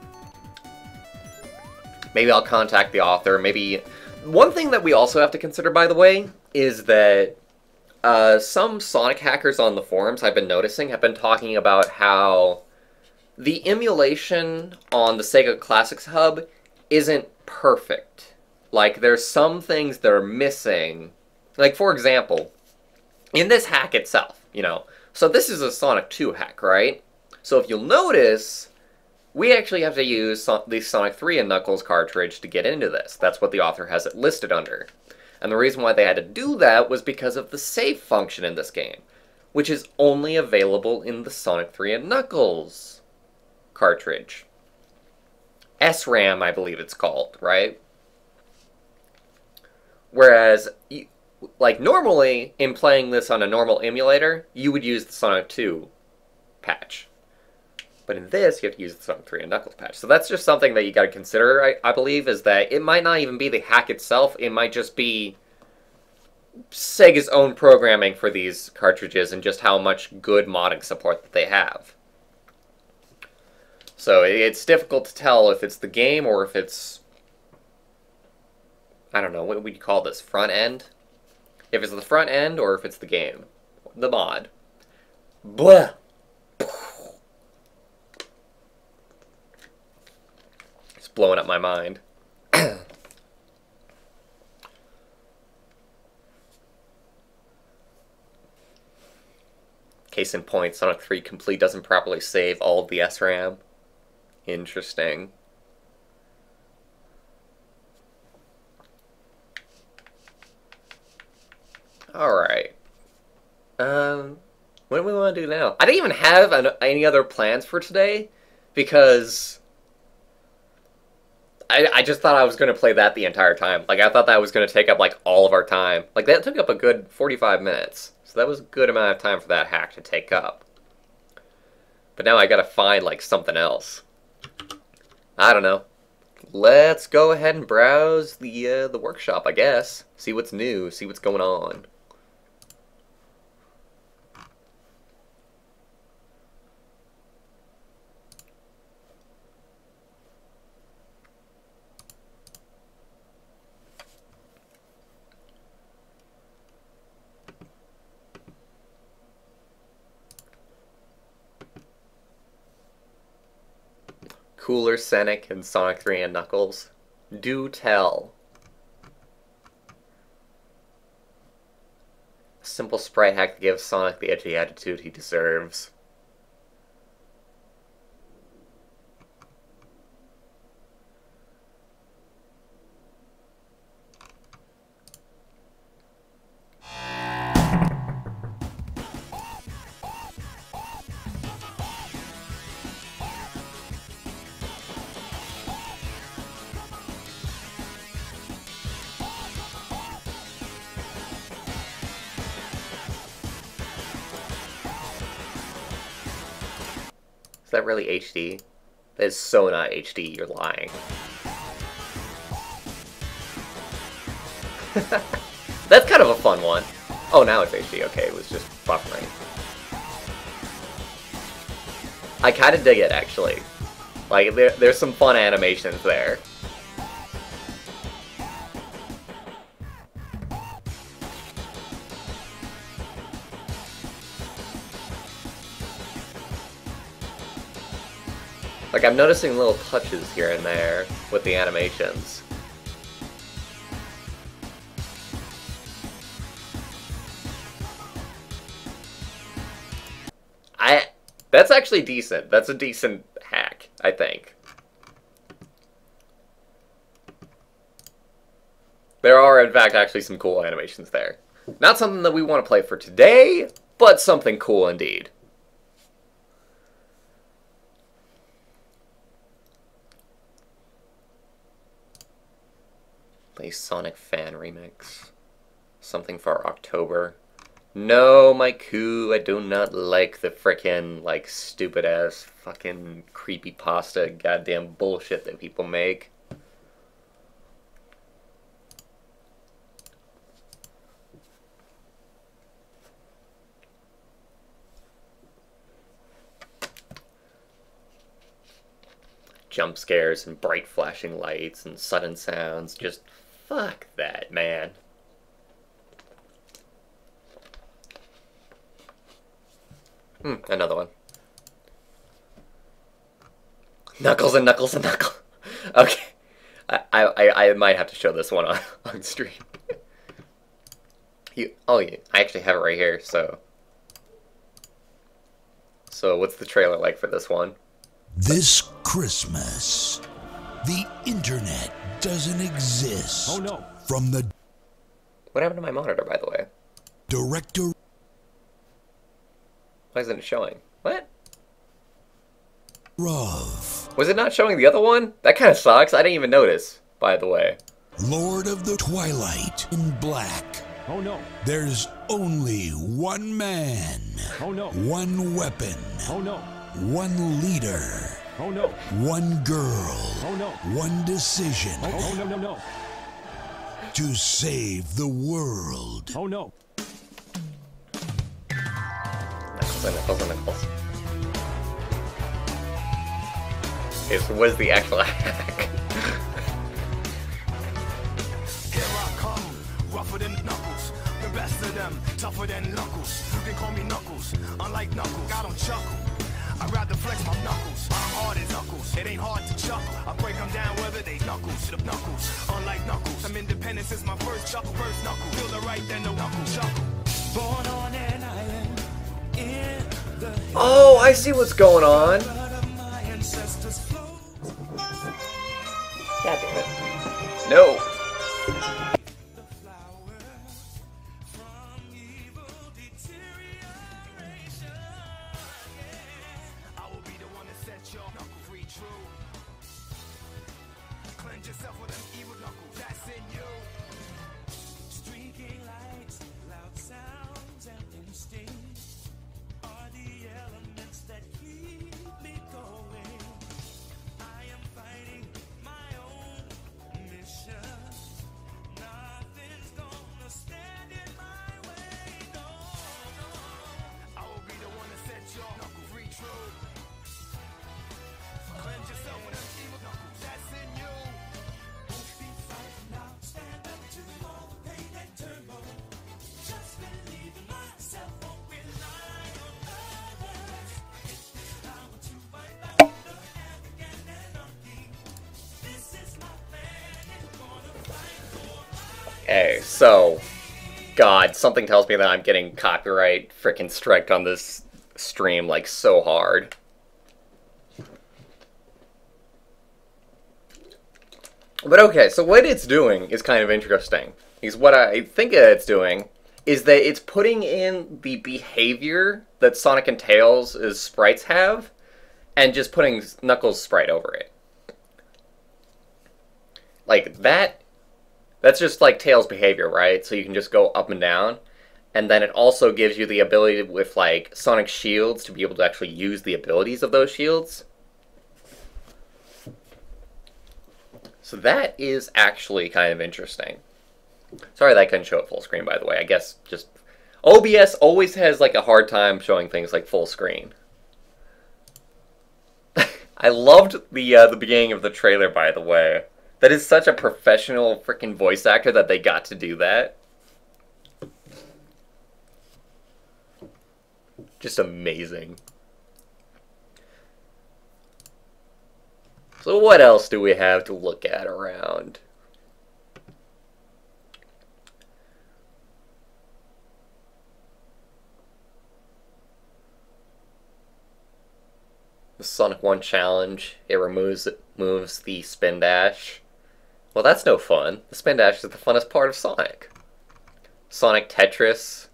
Maybe I'll contact the author, maybe... One thing that we also have to consider, by the way, is that some Sonic hackers on the forums I've been noticing have been talking about how the emulation on the Sega Classics Hub isn't perfect. Like, there's some things that are missing. Like, for example, in this hack itself, you know, so this is a Sonic 2 hack, right? So if you'll notice, we actually have to use the Sonic 3 and Knuckles cartridge to get into this. That's what the author has it listed under. And the reason why they had to do that was because of the save function in this game, which is only available in the Sonic 3 and Knuckles cartridge. SRAM, I believe it's called, right? Whereas, like, normally, in playing this on a normal emulator, you would use the Sonic 2 patch. But in this, you have to use the Sonic 3 and Knuckles patch. So that's just something that you gotta consider, I believe, is that it might not even be the hack itself, it might just be Sega's own programming for these cartridges and just how much good modding support that they have. So it's difficult to tell if it's the game or if it's, I don't know, what would you call this, front end? If it's the front end or if it's the game, the mod. Blah. It's blowing up my mind. Case in point, Sonic 3 Complete doesn't properly save all of the SRAM. Interesting. Alright. What do we want to do now? I didn't even have any other plans for today, because I just thought I was going to play that the entire time. Like, I thought that was going to take up, like, all of our time. Like, that took up a good 45 minutes. So that was a good amount of time for that hack to take up. But now I gotta find, like, something else. I don't know. Let's go ahead and browse the workshop, I guess. See what's new, see what's going on. Cooler Sonic and Sonic 3 and Knuckles. Do tell. A simple sprite hack that gives Sonic the edgy attitude he deserves. Is that really HD? That is so not HD, you're lying. That's kind of a fun one. Oh, now it's HD, okay, it was just buffering. I kinda dig it, actually. Like, there's some fun animations there. Like, I'm noticing little touches here and there with the animations. That's actually decent. That's a decent hack, I think. There are, in fact, actually some cool animations there. Not something that we want to play for today, but something cool indeed. A Sonic fan remix. Something for October. No, Maiku, I do not like the frickin', like, stupid-ass fucking creepypasta goddamn bullshit that people make. Jump scares and bright flashing lights and sudden sounds, just fuck that, man. Another one. Knuckles and Knuckles and Knuckles. Okay. I might have to show this one on stream. Oh, yeah, I actually have it right here, so... So, what's the trailer like for this one? This Christmas, the internet doesn't exist. Oh no. From the... What happened to my monitor, by the way? Director... Why isn't it showing? What? Of... Was it not showing the other one? That kind of sucks. I didn't even notice, by the way. Lord of the Twilight in black. Oh no. There's only one man. Oh no. One weapon. Oh no. One leader. Oh no. One girl. Oh no. One decision. Oh no, no, no. To save the world. Oh no. Knuckles and Knuckles and Knuckles. Okay, so what is the actual hack? Here I come, rougher than Knuckles. The best of them, tougher than Knuckles. You can call me Knuckles. Unlike like Knuckles, I don't chuckle. I'd rather flex my knuckles. I'm hard as Knuckles. It ain't hard to chuckle. I break them down whether they knuckles. The knuckles, unlike Knuckles. I'm independent since my first chuckle. First knuckle. Feel the right, then the knuckle chuckle. Born on an island in the Oh, I see what's going on. blood of my ancestors flow. God damn it. No. Yourself with an evil knuckle, that's in you. Streaking lights, loud sounds, and instincts are the elements that keep me going. I am fighting my own mission. Nothing's gonna stand in my way. No, no. I will be the one to set your knuckle free true. Cleanse yourself with an evil knuckle, that's in you. Okay, so, God, something tells me that I'm getting copyright frickin' striked on this stream, like, so hard. But okay, so what it's doing is kind of interesting. Because what I think it's doing is that it's putting in the behavior that Sonic and Tails' sprites have, and just putting Knuckles' sprite over it. Like, that's just like Tails' behavior, right? So you can just go up and down. And then it also gives you the ability with, like, Sonic shields to be able to actually use the abilities of those shields. So that is actually kind of interesting. Sorry that I couldn't show it full screen, by the way. I guess just... OBS always has, like, a hard time showing things, like, full screen. I loved the beginning of the trailer, by the way. That is such a professional freaking voice actor that they got to do that. Just amazing. So what else do we have to look at around? The Sonic 1 challenge, it moves the spin dash. Well, that's no fun. The spin dash is the funnest part of Sonic. Sonic Tetris.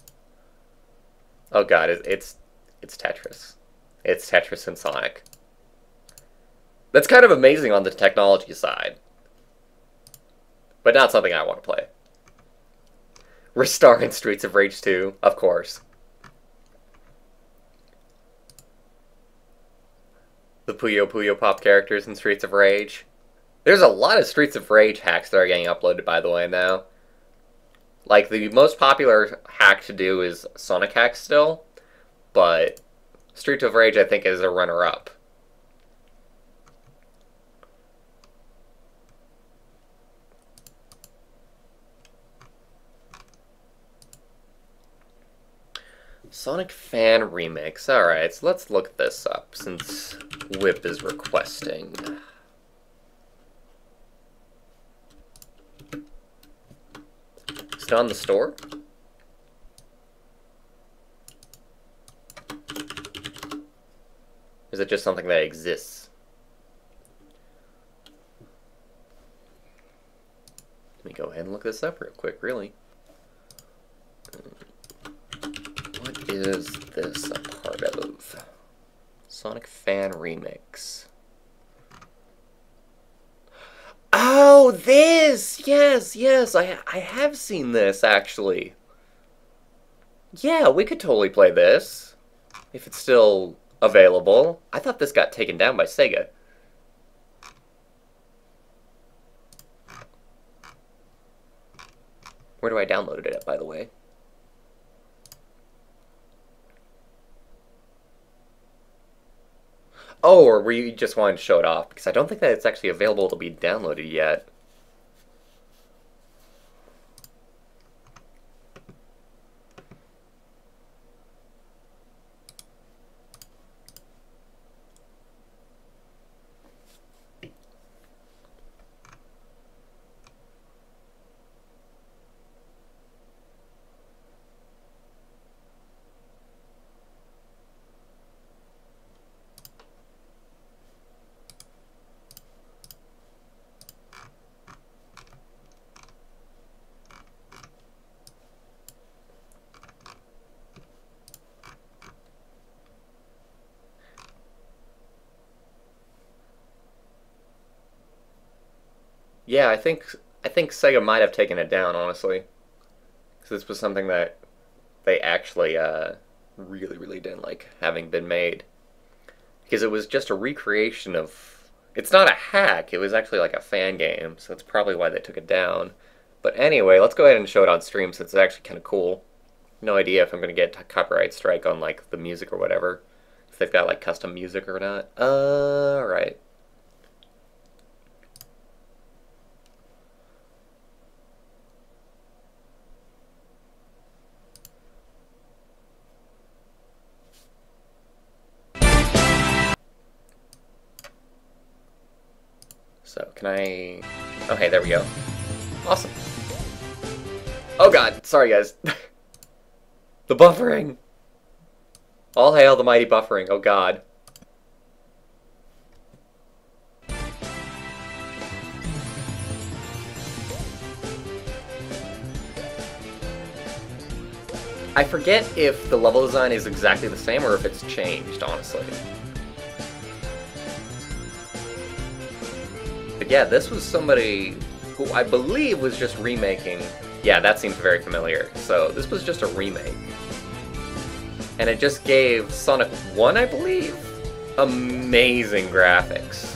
Oh god, it's Tetris. It's Tetris and Sonic. That's kind of amazing on the technology side. But not something I want to play. Ristar in Streets of Rage 2, of course. The Puyo Puyo Pop characters in Streets of Rage. There's a lot of Streets of Rage hacks that are getting uploaded, by the way, now. Like, the most popular hack to do is Sonic Hack still, but Streets of Rage, I think, is a runner-up. Sonic Fan Remix. Alright, so let's look this up, since Whip is requesting. Is it on the store? Or is it just something that exists? Let me go ahead and look this up real quick, really. What is this a part of? Sonic Fan Remix. Oh, this! Yes, yes, I have seen this, actually. Yeah, we could totally play this. If it's still available. I thought this got taken down by Sega. Where do I download it at, by the way? Oh, or were you just wanting to show it off? Because I don't think that it's actually available to be downloaded yet. Yeah, I think Sega might have taken it down, honestly. Because this was something that they actually really, really didn't like having been made. Because it was just a recreation of... It's not a hack, it was actually like a fan game, so that's probably why they took it down. But anyway, let's go ahead and show it on stream since it's actually kind of cool. No idea if I'm going to get a copyright strike on like the music or whatever. If they've got like custom music or not. Alright. So, can I... Oh, hey, there we go. Awesome. Oh god, sorry guys. The buffering! All hail the mighty buffering, oh god. I forget if the level design is exactly the same or if it's changed, honestly. But yeah, this was somebody who I believe was just remaking... Yeah, that seems very familiar. So, this was just a remake. And it just gave Sonic 1, I believe, amazing graphics.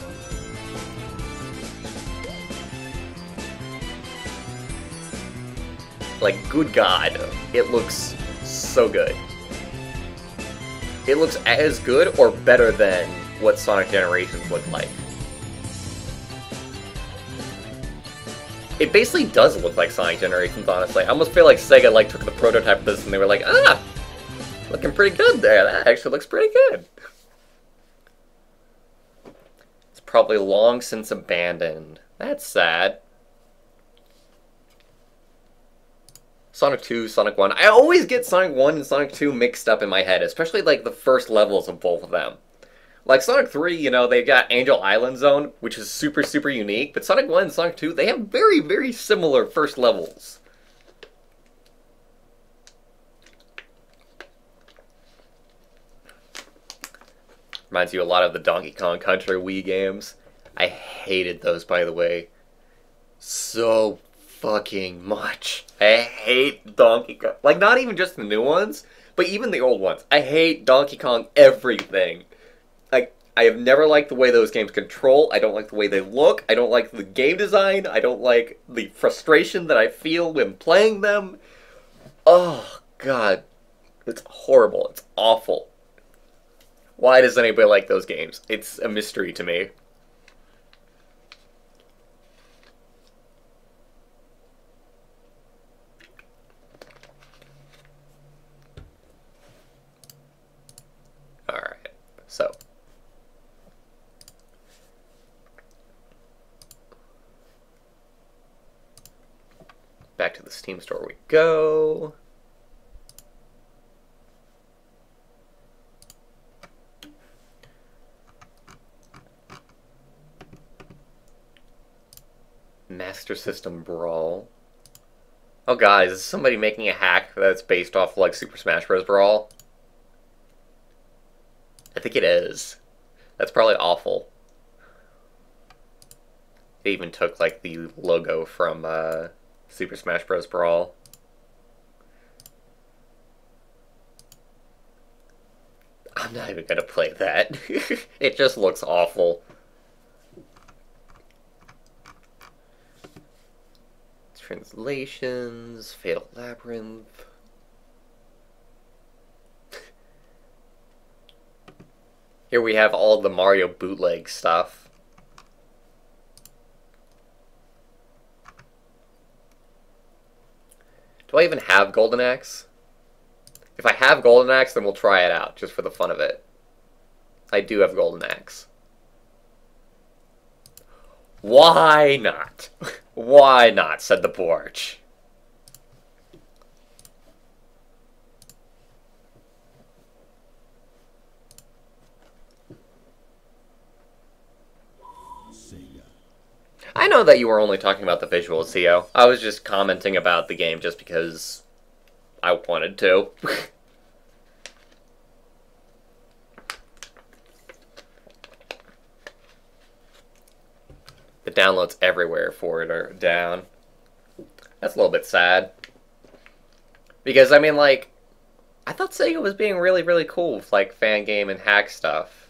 Like, good god, it looks so good. It looks as good or better than what Sonic Generations looked like. It basically does look like Sonic Generations, honestly. I almost feel like Sega like took the prototype of this and they were like, ah, looking pretty good there. That actually looks pretty good. It's probably long since abandoned. That's sad. Sonic 2, Sonic 1. I always get Sonic 1 and Sonic 2 mixed up in my head, especially like the first levels of both of them. Like Sonic 3, you know, they've got Angel Island Zone, which is super, super unique, but Sonic 1 and Sonic 2, they have very, very similar first levels. Reminds you a lot of the Donkey Kong Country Wii games. I hated those, by the way. So fucking much. I hate Donkey Kong. Like, not even just the new ones, but even the old ones. I hate Donkey Kong everything. Like, I have never liked the way those games control. I don't like the way they look. I don't like the game design. I don't like the frustration that I feel when playing them. Oh, God. It's horrible. It's awful. Why does anybody like those games? It's a mystery to me. Alright, so. Back to the Steam store we go. Master System Brawl. Oh god, is somebody making a hack that's based off like Super Smash Bros. Brawl? I think it is. That's probably awful. It even took like the logo from Super Smash Bros. Brawl. I'm not even gonna play that. It just looks awful. Translations, Fatal Labyrinth. Here we have all the Mario bootleg stuff. Do I even have Golden Axe? If I have Golden Axe, then we'll try it out, just for the fun of it. I do have Golden Axe. Why not? Why not, said the porch. I know that you were only talking about the visuals, Theo. I was just commenting about the game just because I wanted to. The The downloads everywhere for it are down. That's a little bit sad. Because, I mean, like, I thought Sega was being really, really cool with, like, fan game and hack stuff.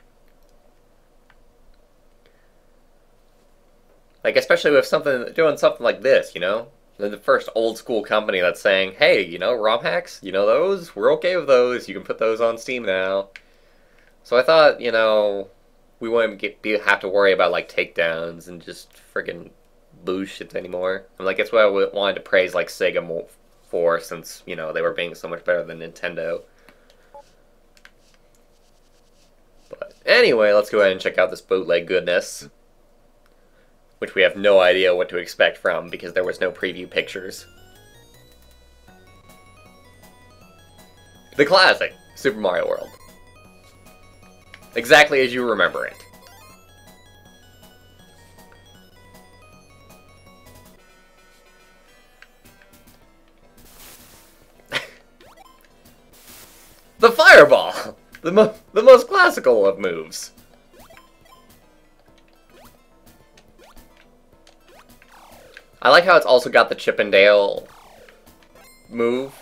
Like, especially with doing something like this, you know? They're the first old school company that's saying, hey, you know, ROM hacks, you know those? We're okay with those. You can put those on Steam now. So I thought, you know, we wouldn't have to worry about, like, takedowns and just friggin' bullshit anymore. And, like, that's what I wanted to praise, like, Sega more for, since, you know, they were being so much better than Nintendo. But anyway, let's go ahead and check out this bootleg goodness, which we have no idea what to expect from because there was no preview pictures. The classic Super Mario World. Exactly as you remember it. The Fireball! The most classical of moves. I like how it's also got the Chip and Dale move.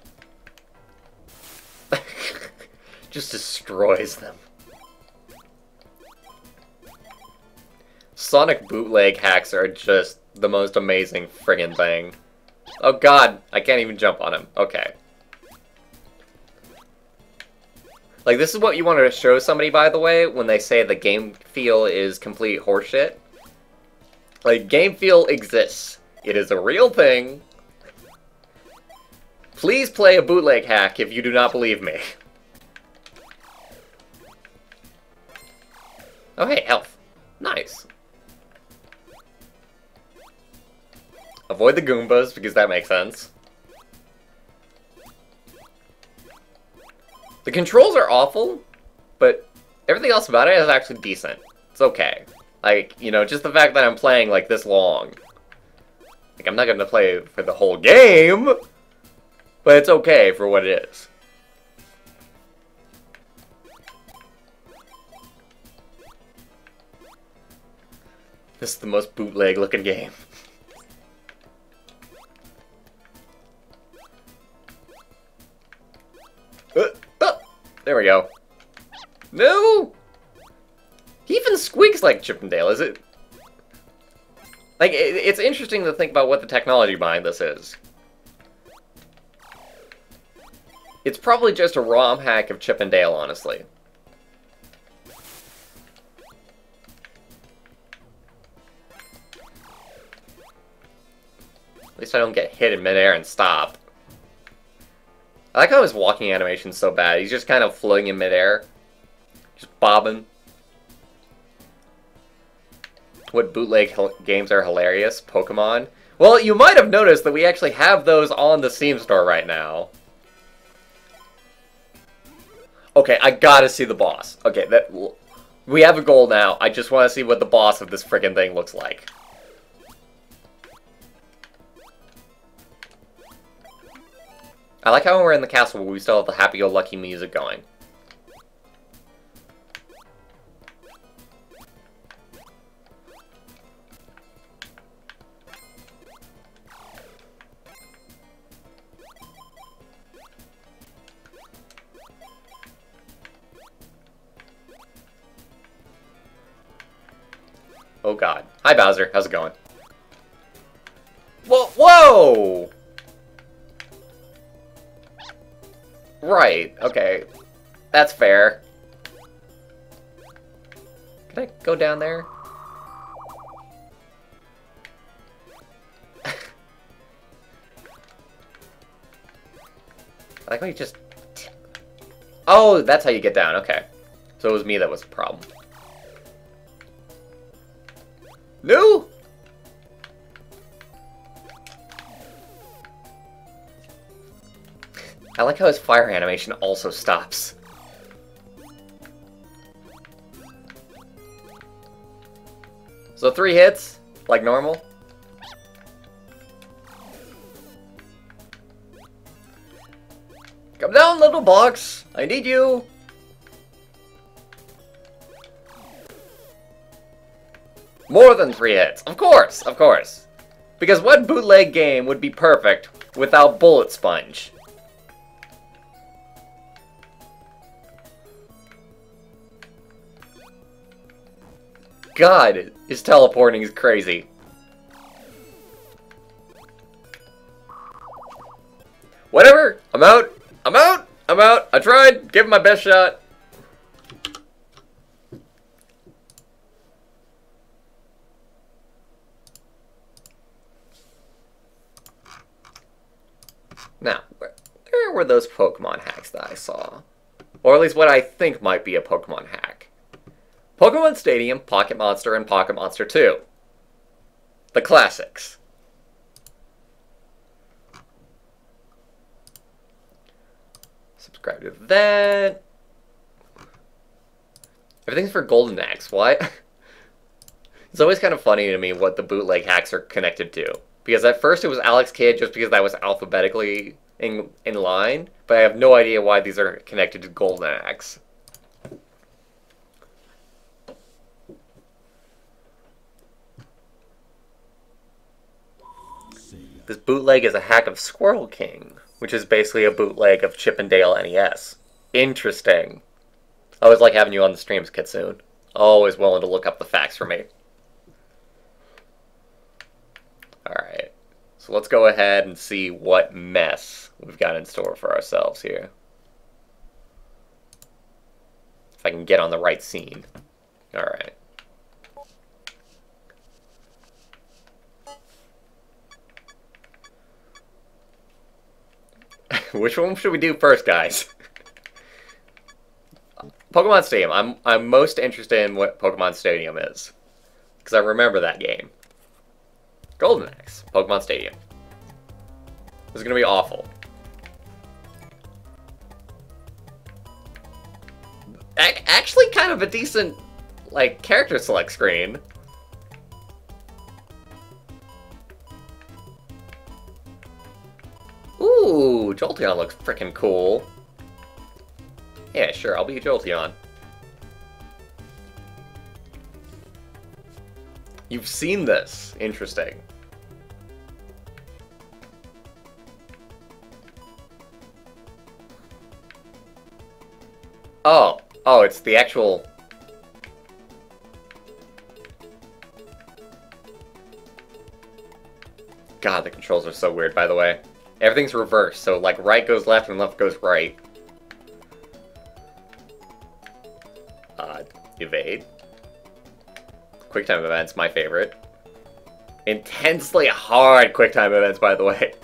Just destroys them. Sonic bootleg hacks are just the most amazing friggin' thing. Oh god, I can't even jump on him. Okay. Like, this is what you want to show somebody, by the way, when they say the game feel is complete horseshit. Like, game feel exists. It is a real thing. Please play a bootleg hack if you do not believe me. Oh, hey, health. Nice. Avoid the Goombas, because that makes sense. The controls are awful, but everything else about it is actually decent. It's okay. Like, you know, just the fact that I'm playing, like, this long. Like, I'm not gonna play for the whole game, but it's okay for what it is. This is the most bootleg-looking game. There we go. No! He even squeaks like Chip and Dale, is it? Like, it's interesting to think about what the technology behind this is. It's probably just a ROM hack of Chip and Dale, honestly. At least I don't get hit in midair and stop. I like how his walking animation's so bad. He's just kind of floating in midair. Just bobbing. What bootleg games are hilarious? Pokemon? Well, you might have noticed that we actually have those on the Steam store right now. Okay, I gotta see the boss. Okay, we have a goal now. I just want to see what the boss of this friggin' thing looks like. I like how when we're in the castle, we still have the happy-go-lucky music going. Oh god. Hi Bowser, how's it going? Whoa! Whoa! Right, okay. That's fair. Can I go down there? I like how you just... Oh, that's how you get down, okay. So it was me that was the problem. No! I like how his fire animation also stops. So 3 hits, like normal. Come down, little box! I need you! More than 3 hits. Of course, of course. Because what bootleg game would be perfect without Bullet Sponge? God, his teleporting is crazy. Whatever! I'm out! I'm out! I'm out! I tried! Give it my best shot! Now, where were those Pokemon hacks that I saw? Or at least what I think might be a Pokemon hack. Pokemon Stadium, Pocket Monster, and Pocket Monster 2. The classics. Subscribe to that. Everything's for Golden Axe. Why? It's always kind of funny to me what the bootleg hacks are connected to. Because at first it was Alex Kidd just because that was alphabetically in line, but I have no idea why these are connected to Golden Axe. This bootleg is a hack of Squirrel King, which is basically a bootleg of Chip and Dale NES. Interesting. I always like having you on the streams, Kitsune. Always willing to look up the facts for me. Alright, so let's go ahead and see what mess we've got in store for ourselves here. If I can get on the right scene. Alright. Which one should we do first, guys? Pokemon Stadium. I'm most interested in what Pokemon Stadium is. Because I remember that game. Golden Axe. Pokemon Stadium. This is going to be awful. Actually kind of a decent, like, character select screen. Ooh, Jolteon looks freaking cool. Yeah, sure, I'll be Jolteon. You've seen this. Interesting. Oh, it's the actual... God, the controls are so weird, by the way. Everything's reversed, so like right goes left and left goes right. Evade. QuickTime events, my favorite. Intensely hard QuickTime events, by the way.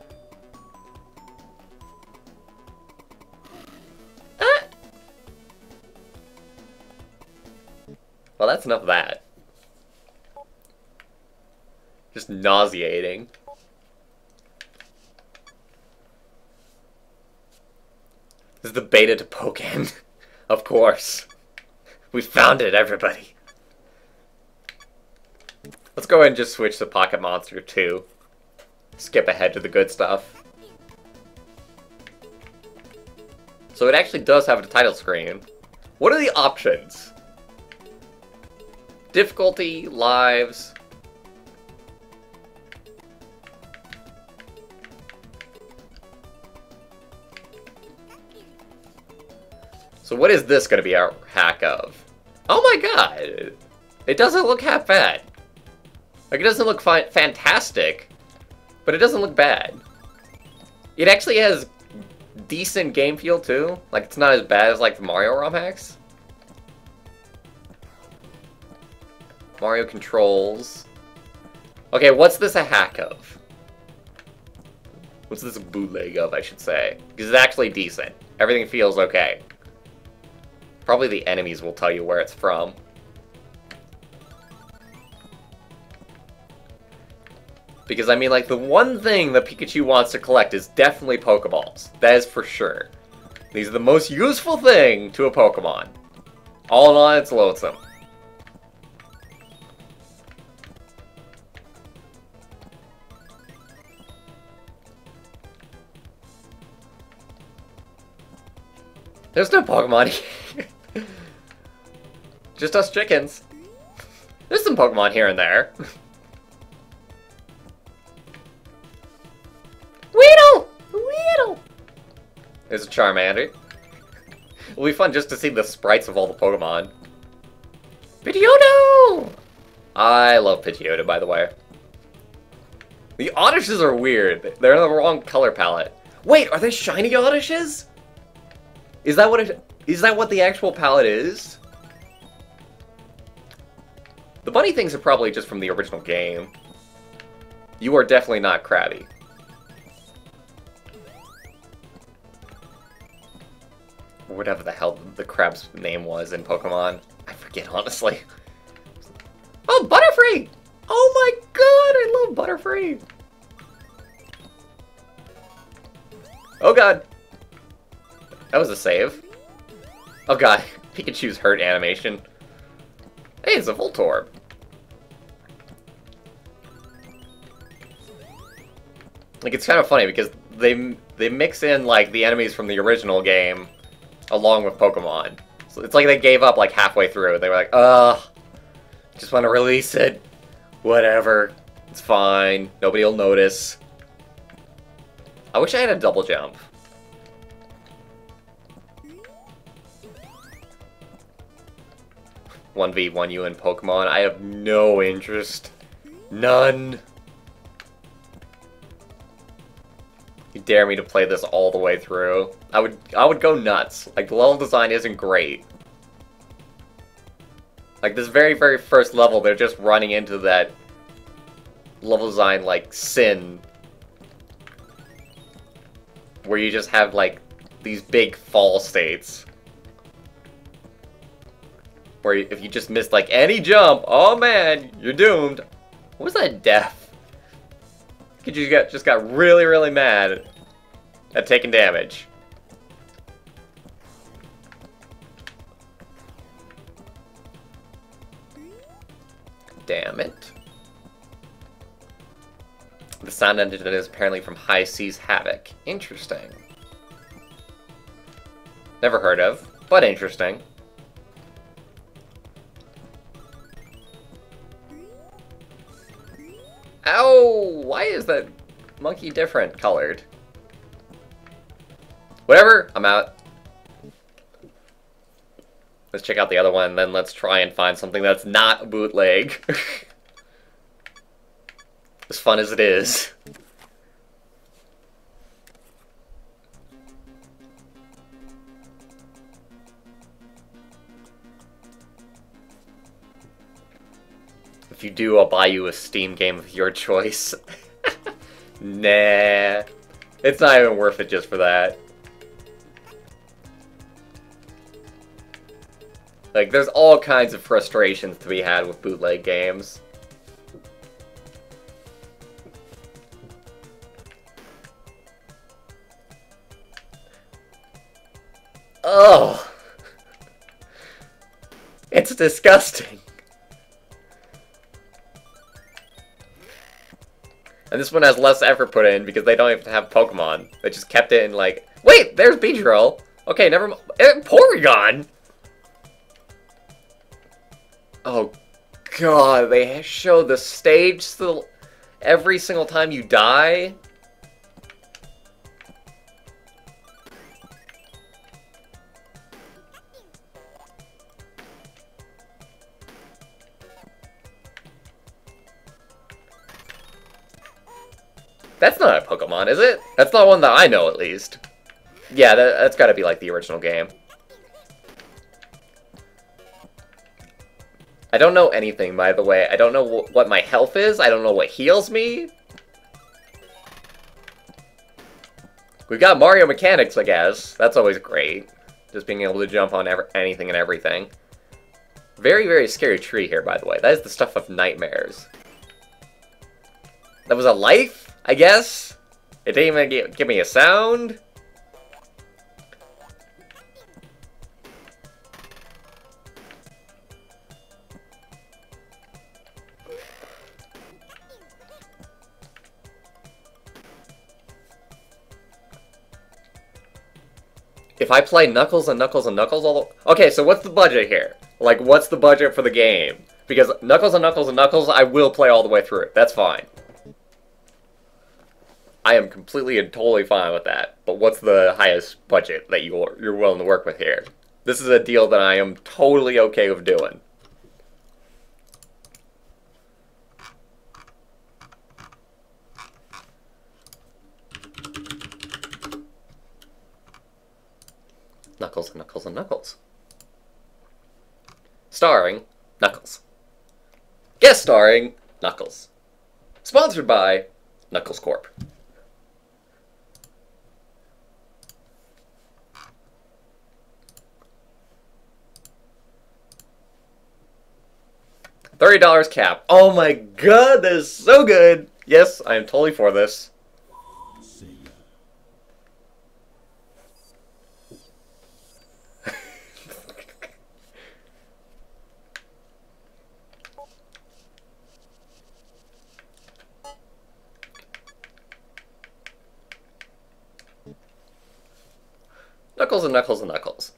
Well, that's enough of that. Just nauseating. This is the beta to Pokken. Of course. We found it, everybody. Let's go ahead and just switch to Pocket Monster 2. Skip ahead to the good stuff. So it actually does have a title screen. What are the options? Difficulty, lives. So what is this going to be our hack of? Oh my god! It doesn't look half bad. Like, it doesn't look fantastic, but it doesn't look bad. It actually has decent game feel, too. Like, it's not as bad as, like, the Mario ROM hacks. Mario controls. Okay, what's this a hack of? What's this a bootleg of, I should say? Because it's actually decent. Everything feels okay. Probably the enemies will tell you where it's from. Because, I mean, like, the one thing that Pikachu wants to collect is definitely Pokeballs. That is for sure. These are the most useful thing to a Pokemon. All in all, it's loathsome. There's no Pokemon here. Just us chickens. There's some Pokemon here and there. Weedle! Weedle! There's a Charmander. It'll be fun just to see the sprites of all the Pokemon. Pidgeotto! I love Pidgeotto, by the way. The Oddishes are weird. They're in the wrong color palette. Wait, are they shiny Oddishes? Is that what the actual palette is? The bunny things are probably just from the original game. You are definitely not Krabby. Whatever the hell the crab's name was in Pokemon. I forget, honestly. Oh, Butterfree! Oh my god, I love Butterfree! Oh god. That was a save. Oh god, Pikachu's hurt animation. Hey, it's a Voltorb. Like, it's kind of funny because they mix in, like, the enemies from the original game along with Pokemon. So it's like they gave up, like, halfway through. They were like, ugh, just want to release it. Whatever. It's fine. Nobody will notice. I wish I had a double jump. One v one you in Pokemon. I have no interest. None. You dare me to play this all the way through? I would go nuts. Like, the level design isn't great. Like, this very, very first level, they're just running into that level design, like, sin. Where you just have, like, these big fall states. Where if you just missed, like, any jump, oh man, you're doomed. What was that death? You just got really, really mad at taking damage. Damn it. The sound engine is apparently from High Seas Havoc. Interesting. Never heard of, but interesting. Ow! Why is that monkey different colored? Whatever, I'm out. Let's check out the other one, then let's try and find something that's not bootleg. As fun as it is. If you do, I'll buy you a Steam game of your choice. Nah. It's not even worth it just for that. Like, there's all kinds of frustrations to be had with bootleg games. Oh! It's disgusting. And this one has less effort put in because they don't even have Pokemon. They just kept it in like, wait, there's Beedrill. Okay, never mind. Porygon! Oh god, they show the stage still every single time you die. That's not a Pokemon, is it? That's not one that I know, at least. Yeah, that's gotta be like the original game. I don't know anything, by the way. I don't know what my health is. I don't know what heals me. We've got Mario mechanics, I guess. That's always great. Just being able to jump on anything and everything. Very, very scary tree here, by the way. That is the stuff of nightmares. That was a life, I guess? It didn't even give me a sound? If I play Knuckles and Knuckles and Knuckles all the... Okay, so what's the budget here? Like, what's the budget for the game? Because Knuckles and Knuckles and Knuckles, I will play all the way through it. That's fine. I am completely and totally fine with that. But what's the highest budget that you're willing to work with here? This is a deal that I am totally okay with doing. Knuckles and Knuckles and Knuckles. Starring Knuckles. Guest starring Knuckles. Sponsored by Knuckles Corp. $30 cap. Oh my god, that is so good! Yes, I am totally for this. Knuckles and Knuckles and Knuckles.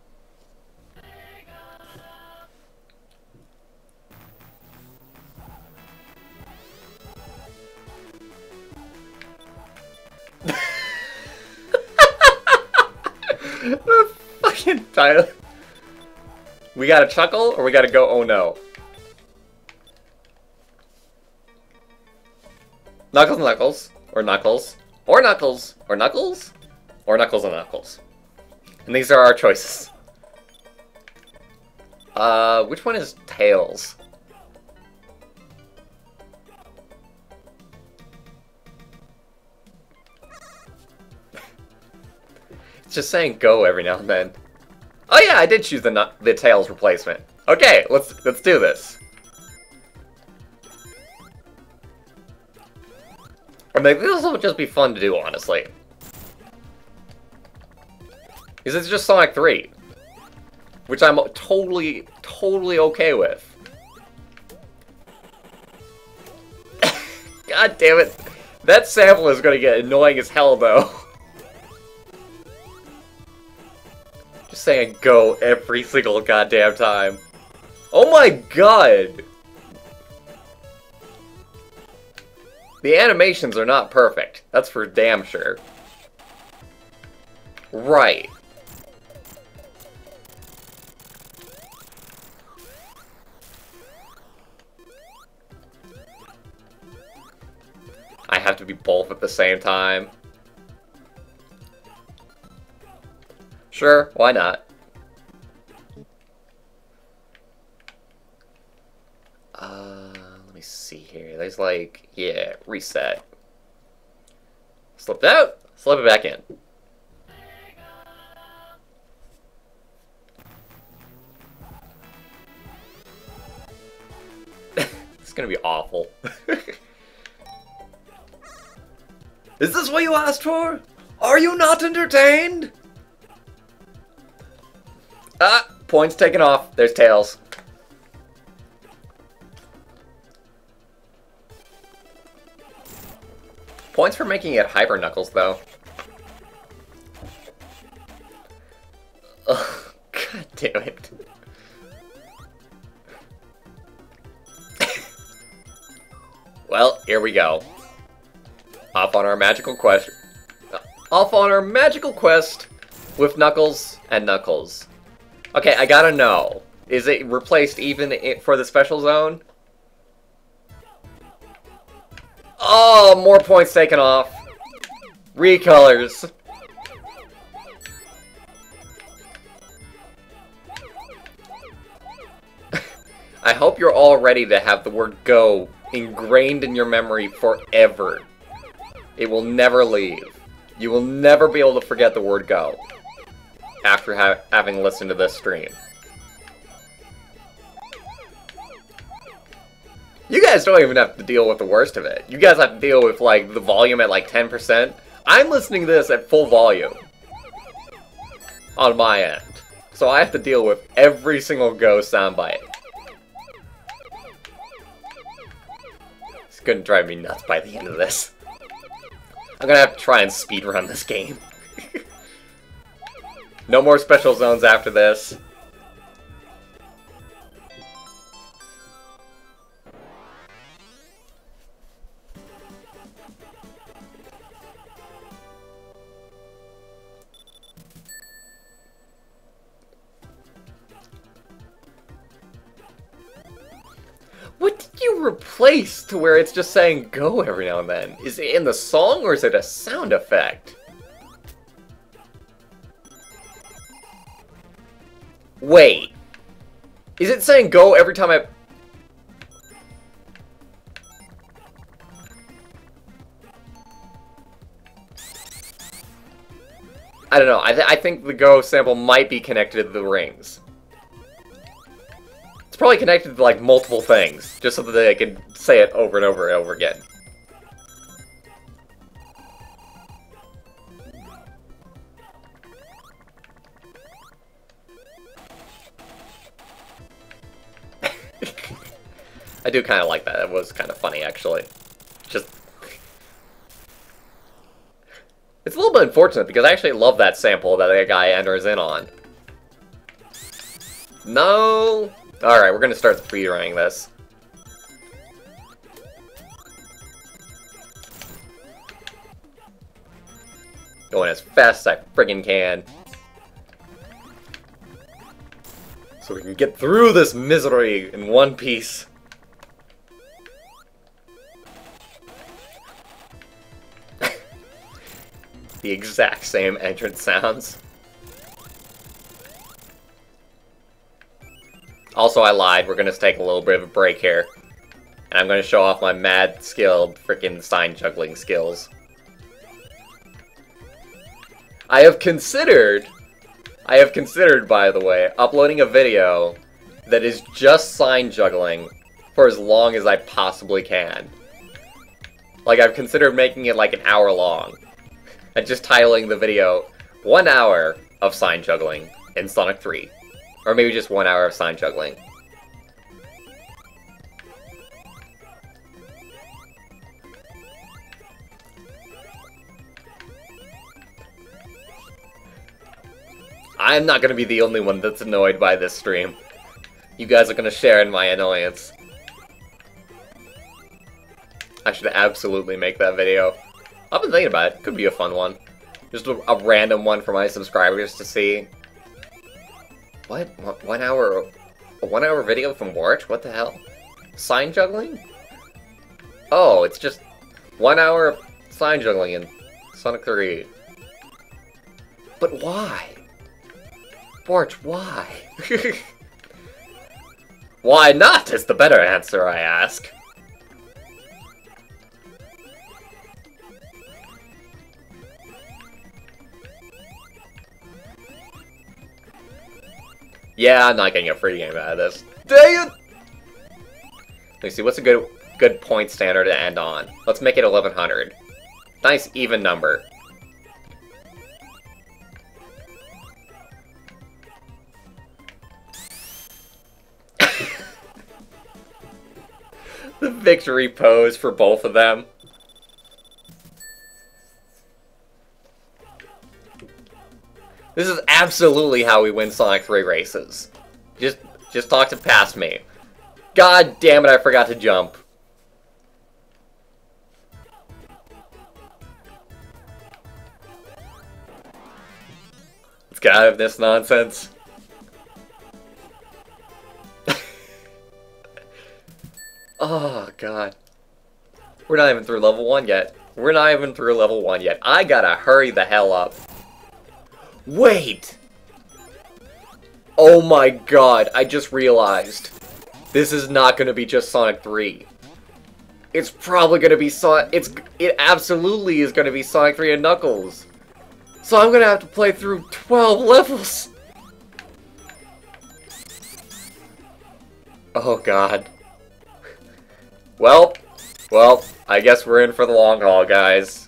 The fucking title. We gotta chuckle or we gotta go, oh no. Knuckles and Knuckles. Or Knuckles. Or Knuckles. Or Knuckles. Or Knuckles and Knuckles. And these are our choices. Which one is Tails? It's just saying go every now and then. Oh yeah, I did choose the Tails replacement. Okay, let's do this. Or maybe this will just be fun to do, honestly. Because it's just Sonic 3. Which I'm totally okay with. God damn it. That sample is gonna get annoying as hell, though. Just saying go every single goddamn time. Oh my god! The animations are not perfect. That's for damn sure. Right. I have to be both at the same time. Sure, why not? Let me see here. There's like, yeah, reset. Slipped out, slip it back in. It's gonna be awful. Is this what you asked for? Are you not entertained? Ah, points taken off. There's Tails. Points for making it Hyper Knuckles, though. Ugh, god damn it. Well, here we go. Off on our magical quest. Off on our magical quest with Knuckles and Knuckles. Okay, I gotta know. Is it replaced even for the special zone? Oh, more points taken off. Recolors. I hope you're all ready to have the word go ingrained in your memory forever. It will never leave. You will never be able to forget the word go after having listened to this stream. You guys don't even have to deal with the worst of it. You guys have to deal with, like, the volume at, like, 10%. I'm listening to this at full volume on my end. So I have to deal with every single Go soundbite. It's gonna drive me nuts by the end of this. I'm gonna have to try and speedrun this game. No more special zones after this. replaced to where it's just saying go every now and then? Is it in the song or is it a sound effect? Wait. Is it saying go every time I... I don't know. I think the Go sample might be connected to the rings. It's probably connected to, like, multiple things, just so that they can say it over and over and over again. I do kind of like that. It was kind of funny, actually. Just... It's a little bit unfortunate, because I actually love that sample that that guy enters in on. No! Alright, we're gonna start speedrunning this. Going as fast as I friggin' can. So we can get through this misery in one piece. The exact same entrance sounds. Also, I lied. We're gonna take a little bit of a break here. And I'm gonna show off my mad skilled freaking sign juggling skills. I have considered, by the way, uploading a video that is just sign juggling for as long as I possibly can. Like, I've considered making it like an hour long. And just titling the video, 1 hour of sign juggling in Sonic 3. Or maybe just 1 hour of sign juggling. I'm not gonna be the only one that's annoyed by this stream. You guys are gonna share in my annoyance. I should absolutely make that video. I've been thinking about it. Could be a fun one. Just a random one for my subscribers to see. What? 1 hour? A 1 hour video from Warch? What the hell? Sign juggling? Oh, it's just 1 hour of sign juggling in Sonic 3. But why? Warch, why? Why not is the better answer, I ask. Yeah, I'm not getting a free game out of this. Dang it! Let me see, what's a good point standard to end on? Let's make it 1100. Nice even number. The victory pose for both of them. This is absolutely how we win Sonic 3 races. Just talk to pass me. God damn it, I forgot to jump. Let's get out of this nonsense. Oh, God. We're not even through level 1 yet. I gotta hurry the hell up. Wait! Oh my god, I just realized. This is not gonna be just Sonic 3. It's probably gonna be it absolutely is gonna be Sonic 3 and Knuckles. So I'm gonna have to play through 12 levels. Oh god. Well, I guess we're in for the long haul, guys.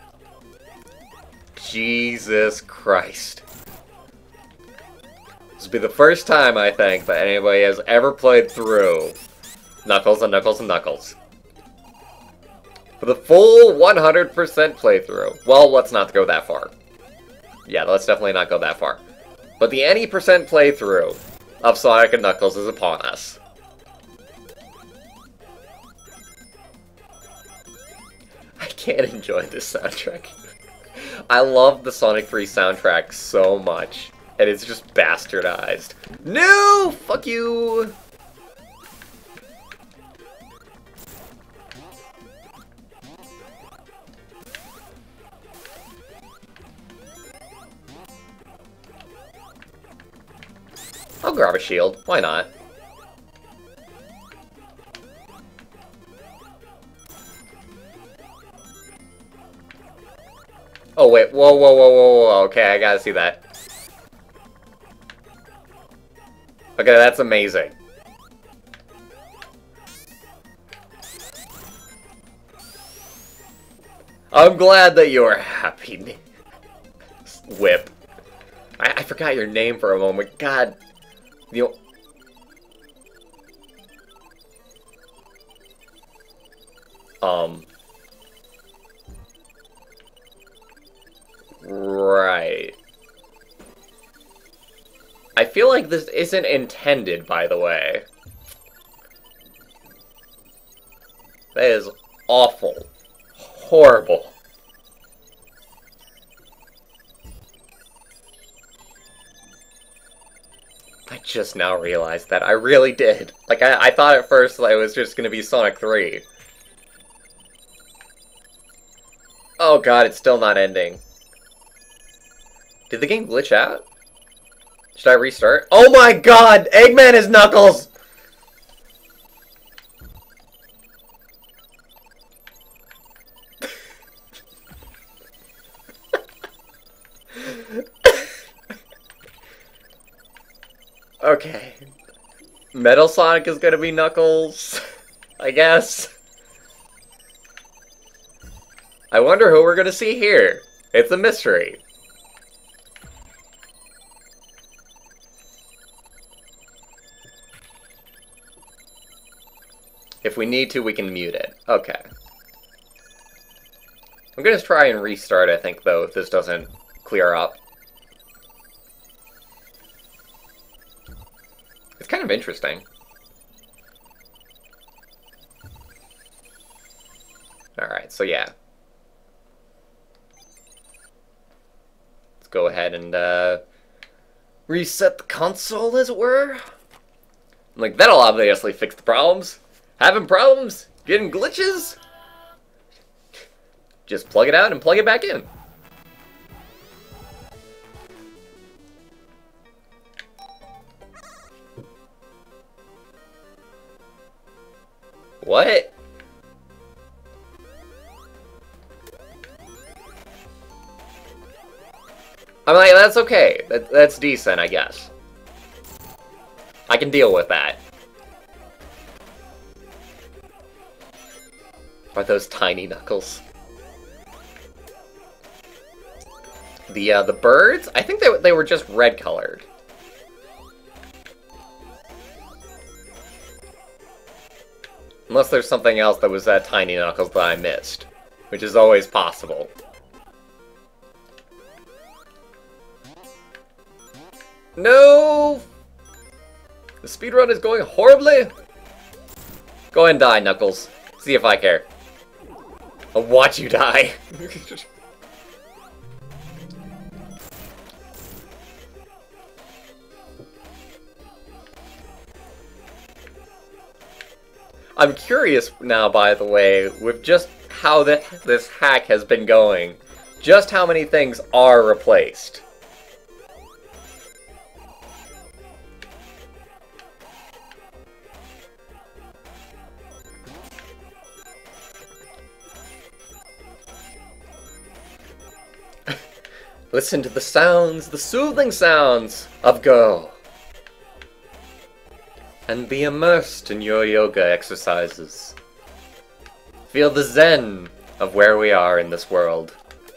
Jesus Christ. This will be the first time, I think, that anybody has ever played through Knuckles and Knuckles and Knuckles. For the full 100% playthrough. Well, let's not go that far. Yeah, let's definitely not go that far. But the any percent playthrough of Sonic and Knuckles is upon us. I can't enjoy this soundtrack. I love the Sonic 3 soundtrack so much, and it's just bastardized. No! Fuck you! I'll grab a shield. Why not? Oh, wait. Whoa, whoa, whoa, whoa, whoa. Okay, I gotta see that. Okay, that's amazing. I'm glad that you're happy. Whip. I forgot your name for a moment. God. You. Right. I feel like this isn't intended, by the way. That is awful. Horrible. I just now realized that. I really did. Like, I thought at first that it was just gonna be Sonic 3. Oh god, it's still not ending. Did the game glitch out? Should I restart? Oh my god! Eggman is Knuckles! Okay. Metal Sonic is gonna be Knuckles, I guess. I wonder who we're gonna see here. It's a mystery. If we need to, we can mute it. Okay. I'm gonna try and restart, I think, though, if this doesn't clear up. It's kind of interesting. Alright, so yeah. Let's go ahead and, reset the console, as it were. Like, that'll obviously fix the problems. Having problems? Getting glitches? Just plug it out and plug it back in. What? I'm like, that's okay. That's decent, I guess. I can deal with that. Are those tiny Knuckles? The birds? I think they were just red colored. Unless there's something else that was that tiny Knuckles that I missed. Which is always possible. No! The speedrun is going horribly! Go ahead and die, Knuckles. See if I care. I'll watch you die. I'm curious now, by the way, with just how this hack has been going, just how many things are replaced. Listen to the sounds, the soothing sounds of Go. And be immersed in your yoga exercises. Feel the zen of where we are in this world.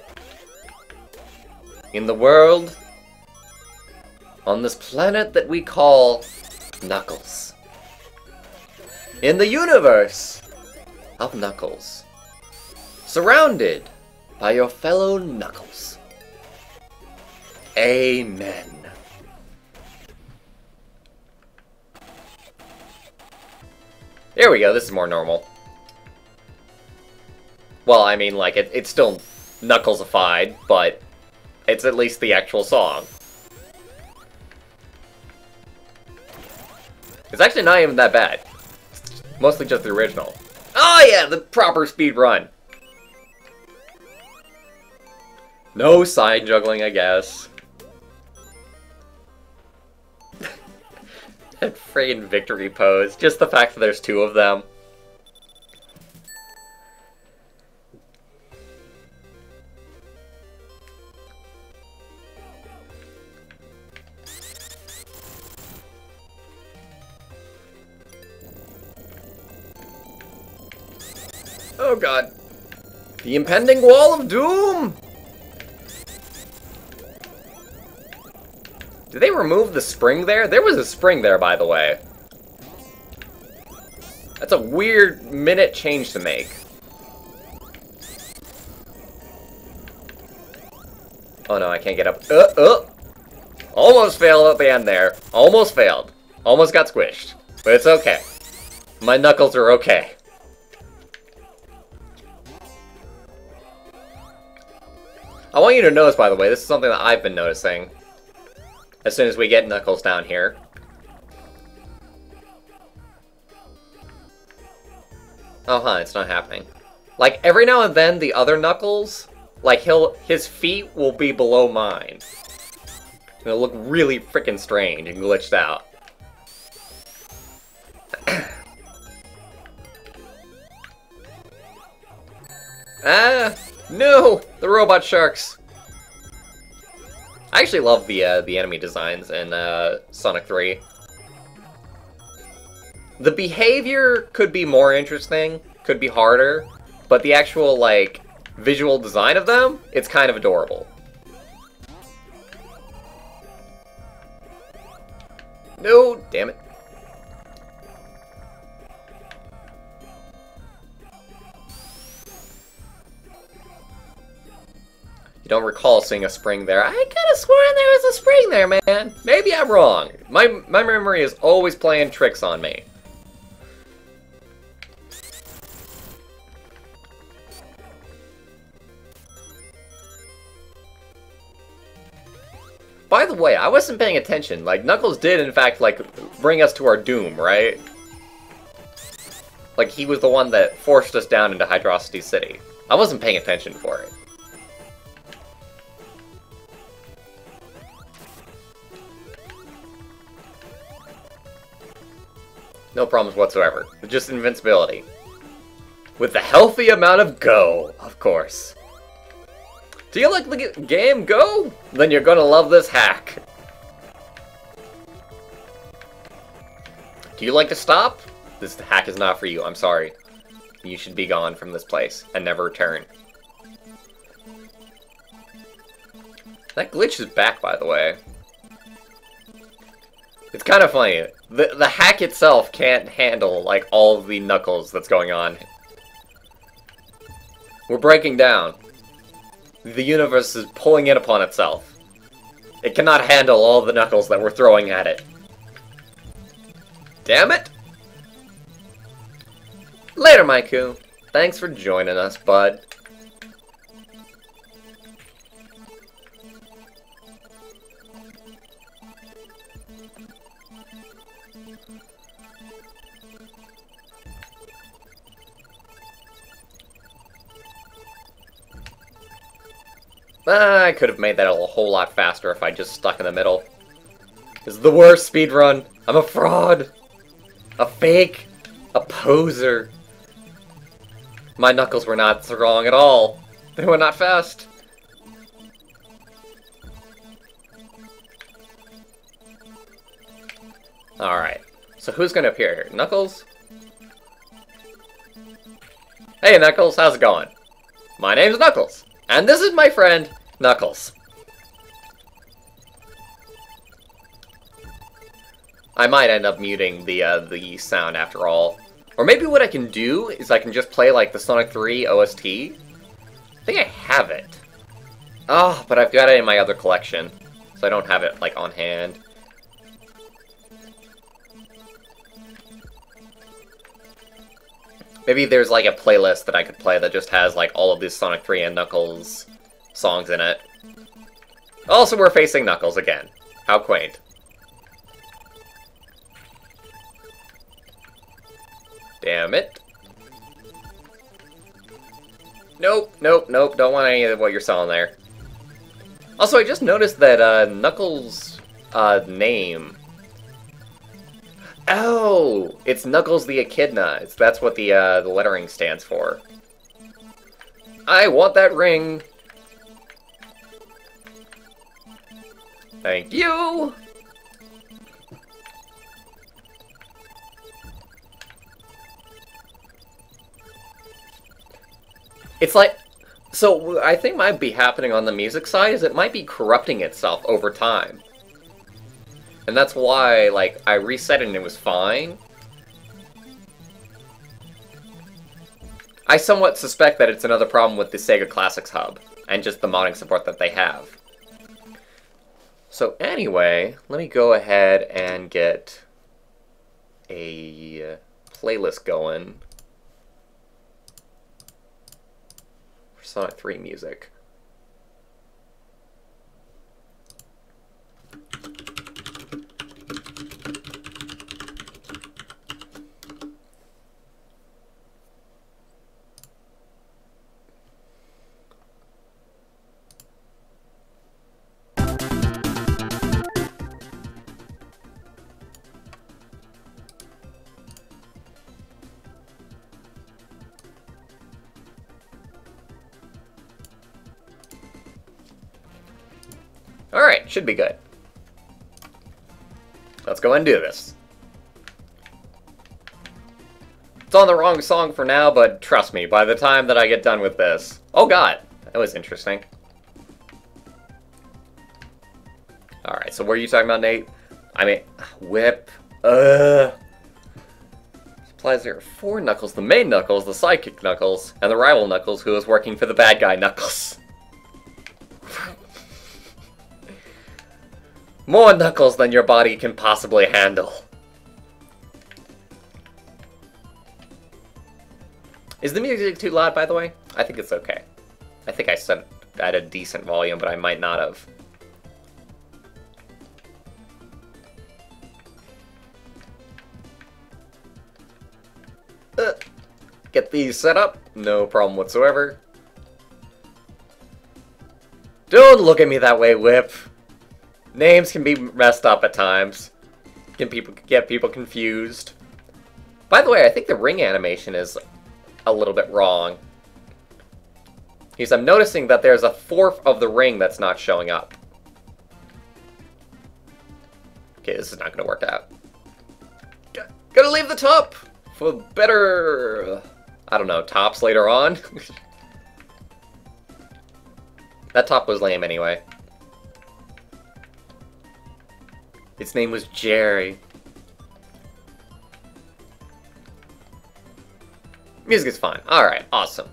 In the world, on this planet that we call Knuckles. In the universe of Knuckles. Surrounded by your fellow Knuckles. Amen. There we go, this is more normal. Well, I mean, like, it's still Knucklesified, but it's at least the actual song. It's actually not even that bad. It's mostly just the original. Oh yeah, the proper speed run. No side juggling, I guess. That friggin' victory pose. Just the fact that there's two of them. Oh god. The impending wall of doom! Did they remove the spring there? There was a spring there, by the way. That's a weird minute change to make. Oh no, I can't get up. Almost failed at the end there. Almost failed. Almost got squished. But it's okay. My knuckles are okay. I want you to notice, by the way, this is something that I've been noticing. As soon as we get Knuckles down here. Oh, huh, it's not happening. Like, every now and then, the other Knuckles, like, his feet will be below mine. It'll look really freaking strange and glitched out. Ah! No! The robot sharks! I actually love the enemy designs in Sonic 3. The behavior could be more interesting, could be harder, but the actual, like, visual design of them, it's kind of adorable. No, damn it. You don't recall seeing a spring there. I could've sworn there was a spring there, man. Maybe I'm wrong. My memory is always playing tricks on me. By the way, I wasn't paying attention. Like, Knuckles did, in fact, like, bring us to our doom, right? Like, he was the one that forced us down into Hydrocity City. I wasn't paying attention for it. No problems whatsoever. Just invincibility. With a healthy amount of Go, of course. Do you like the game Go? Then you're gonna love this hack. Do you like to stop? This hack is not for you, I'm sorry. You should be gone from this place and never return. That glitch is back, by the way. It's kind of funny. The hack itself can't handle, like, all of the Knuckles that's going on. We're breaking down. The universe is pulling in upon itself. It cannot handle all the Knuckles that we're throwing at it. Damn it! Later, Maiku. Thanks for joining us, bud. I could have made that a whole lot faster if I just stuck in the middle. This is the worst speedrun. I'm a fraud. A fake. A poser. My Knuckles were not strong at all. They were not fast. Alright. So who's gonna appear here? Knuckles? Hey Knuckles, how's it going? My name's Knuckles. And this is my friend, Knuckles. I might end up muting the sound after all. Or maybe what I can do is I can just play like the Sonic 3 OST. I think I have it. Oh, but I've got it in my other collection. So I don't have it like on hand. Maybe there's like a playlist that I could play that just has like all of these Sonic 3 and Knuckles songs in it. Also, we're facing Knuckles again. How quaint. Damn it. Nope, nope, nope. Don't want any of what you're selling there. Also, I just noticed that Knuckles' name... Oh! It's Knuckles the Echidna. That's what the lettering stands for. I want that ring! Thank you! It's like... So, I think might be happening on the music side is it might be corrupting itself over time. And that's why, like, I reset it and it was fine. I somewhat suspect that it's another problem with the Sega Classics Hub, and just the modding support that they have. So anyway, let me go ahead and get a playlist going for Sonic 3 music. Alright, should be good. Let's go and do this. It's on the wrong song for now, but trust me, by the time that I get done with this... Oh god, that was interesting. Alright, so what are you talking about, Nate? I mean, whip. Supplies there are 4 Knuckles, the main Knuckles, the sidekick Knuckles, and the rival Knuckles who is working for the bad guy Knuckles. More Knuckles than your body can possibly handle. Is the music too loud, by the way? I think it's okay. I think I set it at a decent volume, but I might not have. Get these set up. No problem whatsoever. Don't look at me that way, Whip. Names can be messed up at times. Can get people confused. By the way, I think the ring animation is a little bit wrong. Because I'm noticing that there's a 4th of the ring that's not showing up. Okay, this is not going to work out. Gotta leave the top for better, I don't know, tops later on. That top was lame anyway. Its name was Jerry. Music is fine. Alright, awesome.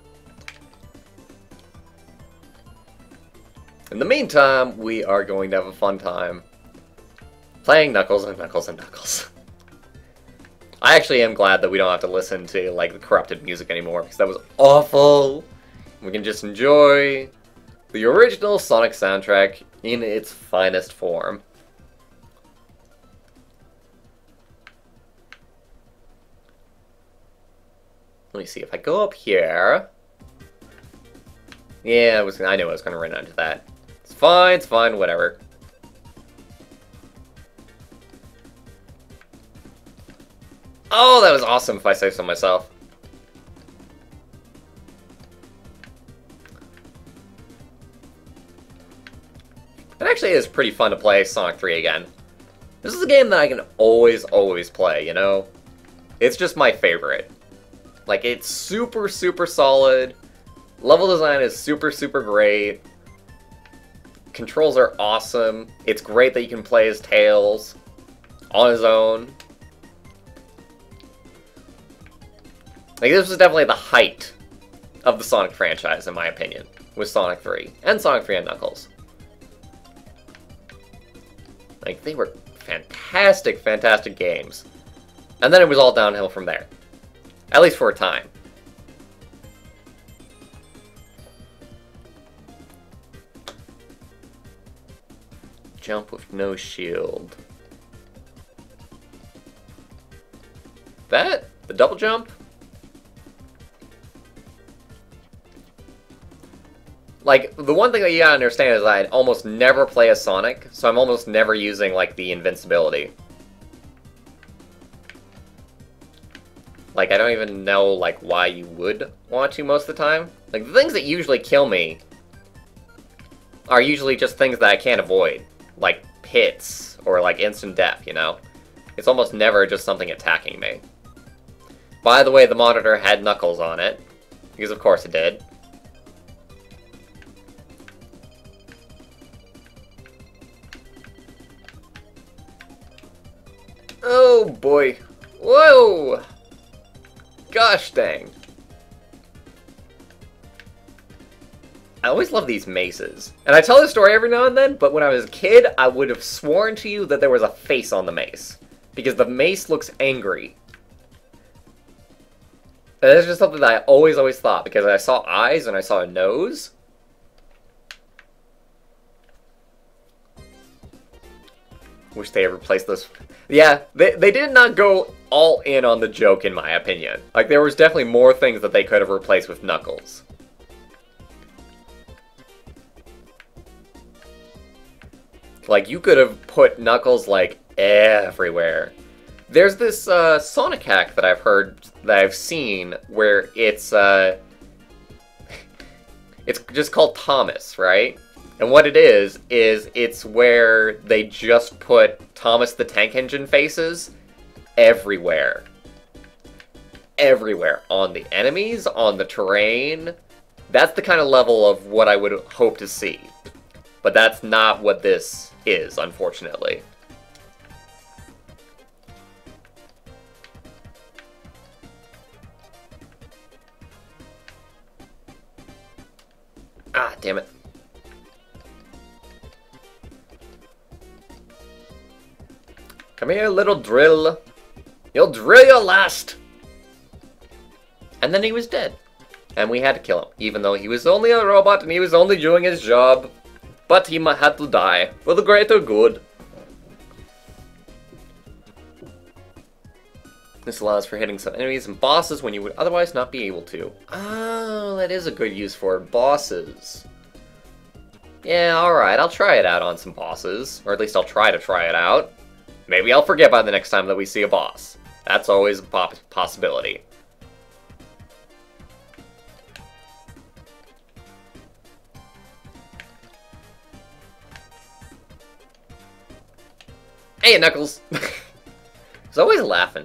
In the meantime, we are going to have a fun time playing Knuckles and Knuckles and Knuckles. I actually am glad that we don't have to listen to, like, the corrupted music anymore, because that was awful. We can just enjoy the original Sonic soundtrack in its finest form. Let me see, if I go up here... Yeah, I knew I was going to run into that. It's fine, whatever. Oh, that was awesome if I say so myself. It actually is pretty fun to play Sonic 3 again. This is a game that I can always play, you know? It's just my favorite. Like, it's super solid. Level design is super great. Controls are awesome. It's great that you can play as Tails on his own. Like, this was definitely the height of the Sonic franchise, in my opinion, with Sonic 3. And Sonic 3 and Knuckles. Like, they were fantastic games. And then it was all downhill from there. At least for a time. Jump with no shield. That? The double jump? Like, the one thing that you gotta understand is I almost never play as Sonic, so I'm almost never using, like, the invincibility. Like, I don't even know, like, why you would want to most of the time. Like, the things that usually kill me are usually just things that I can't avoid. Like, hits, or, like, instant death, you know? It's almost never just something attacking me. By the way, the monitor had Knuckles on it. Because of course it did. Oh boy. Whoa! Gosh dang. I always love these maces. And I tell this story every now and then, but when I was a kid, I would have sworn to you that there was a face on the mace. Because the mace looks angry. And that's just something that I always thought, because I saw eyes and I saw a nose. Wish they had replaced those. Yeah, they did not go all in on the joke, in my opinion. Like, there was definitely more things that they could have replaced with Knuckles. Like, you could have put Knuckles, like, everywhere. There's this Sonic hack that I've heard, that I've seen, where it's just called Thomas, right? And what it is it's where they just put Thomas the Tank Engine faces everywhere. Everywhere. On the enemies, on the terrain. That's the kind of level of what I would hope to see. But that's not what this is, unfortunately. Ah, damn it. Come here, little drill. You'll drill your last. And then he was dead. And we had to kill him, even though he was only a robot and he was only doing his job. But he had to die for the greater good. This allows for hitting some enemies and bosses when you would otherwise not be able to. Oh, that is a good use for bosses. Yeah, alright, I'll try it out on some bosses. Or at least I'll try to try it out. Maybe I'll forget by the next time that we see a boss. That's always a possibility. Hey, Knuckles! He's always laughing.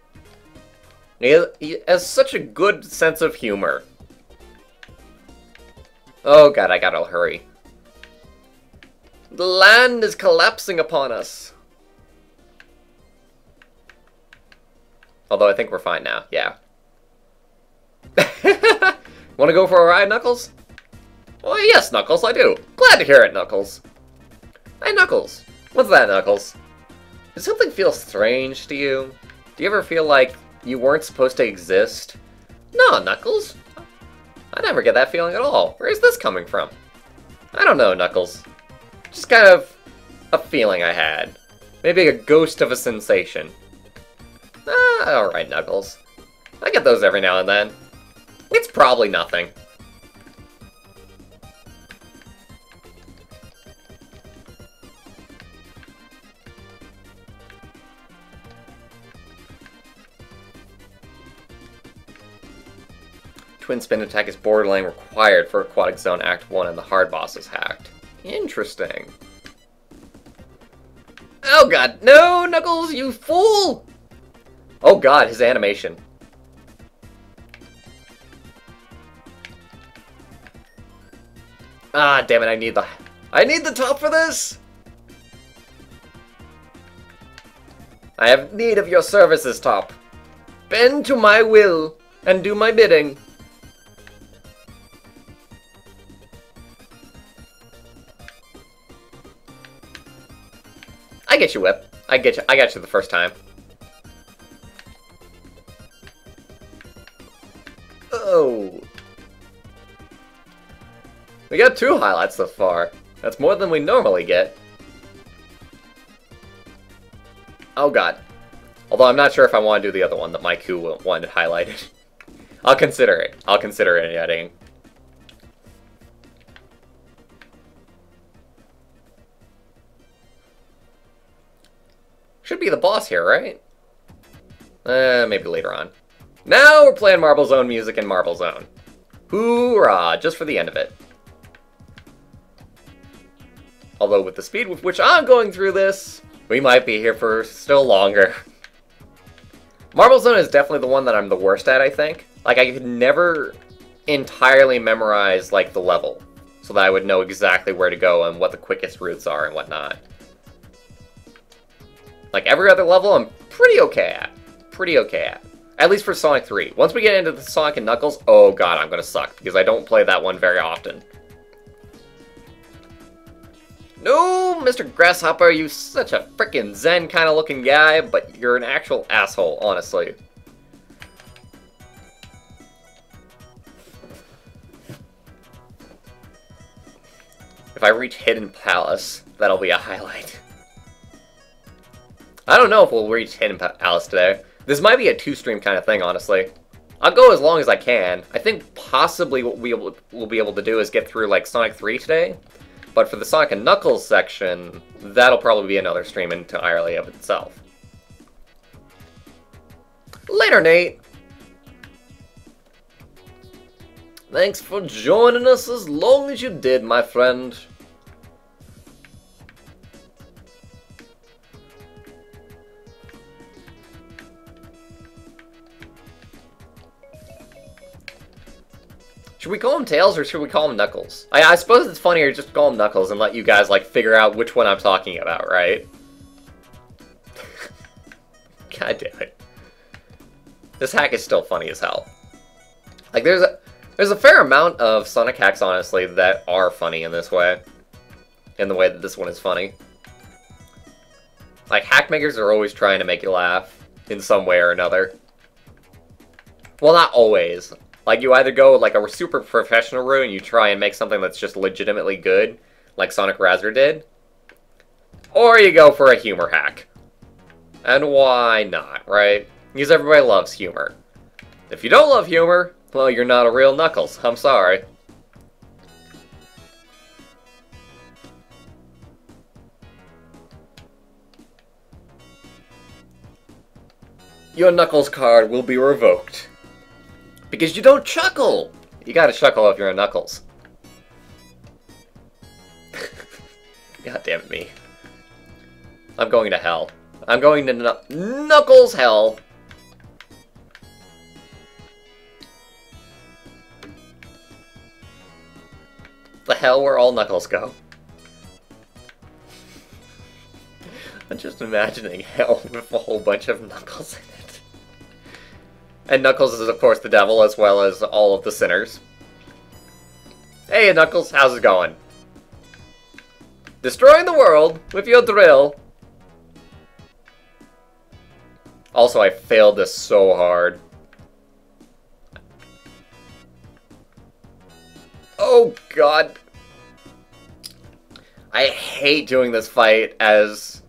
He has such a good sense of humor. Oh god, I gotta hurry. The land is collapsing upon us. Although I think we're fine now, yeah. Wanna go for a ride, Knuckles? Oh yes, Knuckles, I do. Glad to hear it, Knuckles. Hey, Knuckles. What's that, Knuckles? Does something feel strange to you? Do you ever feel like you weren't supposed to exist? No, Knuckles. I never get that feeling at all. Where is this coming from? I don't know, Knuckles. Just kind of a feeling I had. Maybe a ghost of a sensation. Ah, alright, Knuckles. I get those every now and then. It's probably nothing. Twin spin attack is borderline required for Aquatic Zone Act 1 and the hard boss is hacked. Interesting. Oh god, no, Knuckles, you fool! Oh god, his animation. Ah, damn it, I need the top for this! I have need of your services, Top. Bend to my will and do my bidding. I get you, Whip. I got you the first time. Oh. We got 2 highlights so far. That's more than we normally get. Oh god. Although I'm not sure if I want to do the other one that Maiku wanted highlighted. I'll consider it. I'll consider it editing. Should be the boss here, right? Maybe later on. Now we're playing Marble Zone music in Marble Zone. Hoorah, just for the end of it. Although with the speed with which I'm going through this, we might be here for still longer. Marble Zone is definitely the one that I'm the worst at, I think. Like, I could never entirely memorize, like, the level, so that I would know exactly where to go and what the quickest routes are and whatnot. Like, every other level I'm pretty okay at. Pretty okay at. At least for Sonic 3. Once we get into the Sonic and Knuckles, oh god, I'm gonna suck, because I don't play that one very often. No, Mr. Grasshopper, you such a frickin' zen kind of looking guy, but you're an actual asshole, honestly. If I reach Hidden Palace, that'll be a highlight. I don't know if we'll reach Hidden Palace today. This might be a two-stream kind of thing, honestly. I'll go as long as I can. I think possibly what we'll be able to do is get through, like, Sonic 3 today. But for the Sonic and Knuckles section, that'll probably be another stream entirely of itself. Later, Nate! Thanks for joining us as long as you did, my friend. Should we call him Tails or should we call him Knuckles? I suppose it's funnier just to call him Knuckles and let you guys, like, figure out which one I'm talking about, right? God damn it. This hack is still funny as hell. Like, there's a fair amount of Sonic hacks, honestly, that are funny in this way. In the way that this one is funny. Like, hack makers are always trying to make you laugh in some way or another. Well, not always. Like, you either go like a super professional route and you try and make something that's just legitimately good, like Sonic Razor did, or you go for a humor hack. And why not, right? Because everybody loves humor. If you don't love humor, well, you're not a real Knuckles. I'm sorry. Your Knuckles card will be revoked. Because you don't chuckle! You gotta chuckle if you're a Knuckles. God damn it me. I'm going to hell. I'm going to Knuckles hell. The hell where all Knuckles go. I'm just imagining hell with a whole bunch of Knuckles in it. And Knuckles is, of course, the devil, as well as all of the sinners. Hey, Knuckles, how's it going? Destroying the world with your drill. Also, I failed this so hard. Oh, God. I hate doing this fight as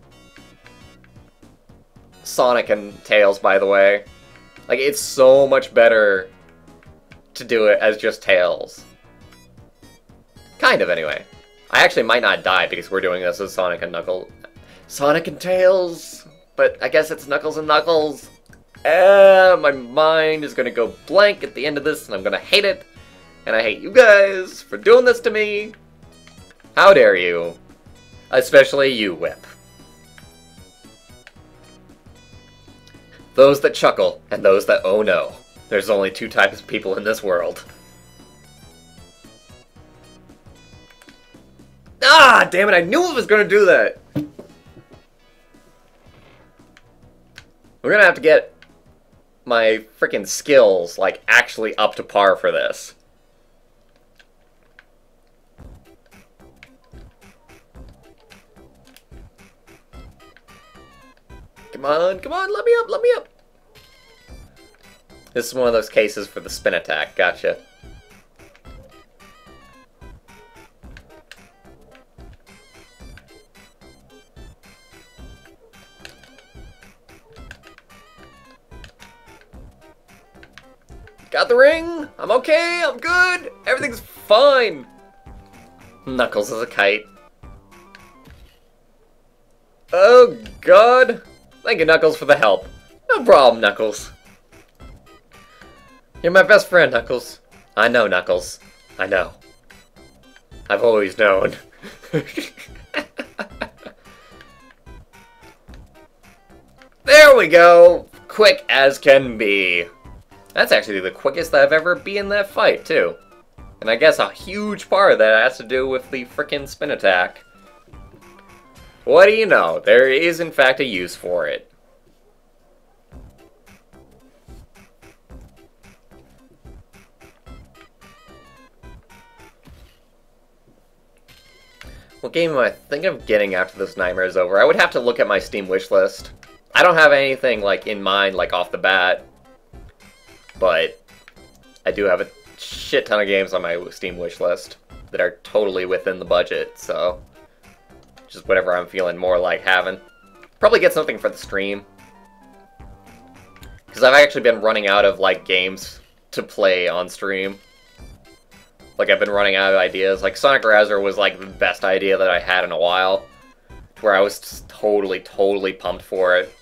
Sonic and Tails, by the way. Like, it's so much better to do it as just Tails. Kind of, anyway. I actually might not die because we're doing this as Sonic and Knuckles. Sonic and Tails! But I guess it's Knuckles and Knuckles. My mind is gonna go blank at the end of this, and I'm gonna hate it. And I hate you guys for doing this to me. How dare you? Especially you, Whip. Those that chuckle, and those that oh no. There's only two types of people in this world. Ah, damn it, I knew it was gonna do that! We're gonna have to get my freaking skills, like, actually up to par for this. Come on, let me up, let me up! This is one of those cases for the spin attack, gotcha. Got the ring! I'm okay, I'm good! Everything's fine! Knuckles is a kite. Oh, God! Thank you, Knuckles, for the help. No problem, Knuckles. You're my best friend, Knuckles. I know, Knuckles. I know. I've always known. There we go! Quick as can be. That's actually the quickest I've ever been in that fight, too. And I guess a huge part of that has to do with the frickin' spin attack. What do you know? There is, in fact, a use for it. What game am I thinking of getting after this nightmare is over? I would have to look at my Steam wishlist. I don't have anything, like, in mind, like, off the bat. But I do have a shit ton of games on my Steam wishlist that are totally within the budget, so just whatever I'm feeling more like having. Probably get something for the stream. Because I've actually been running out of, like, games to play on stream. Like, I've been running out of ideas. Like, Sonic Razor was, like, the best idea that I had in a while. Where I was just totally pumped for it.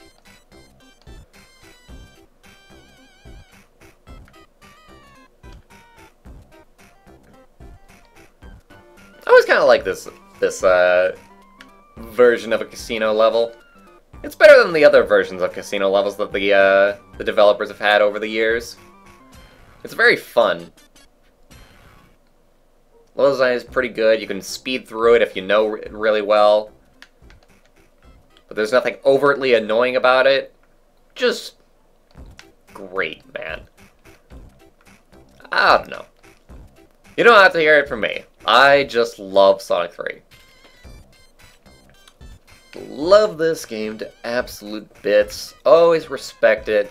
I always kind of like this version of a casino level. It's better than the other versions of casino levels that the developers have had over the years. It's very fun. Level design is pretty good. You can speed through it if you know it really well. But there's nothing overtly annoying about it. Just great, man. I don't know. You don't have to hear it from me. I just love Sonic 3. Love this game to absolute bits. Always respect it.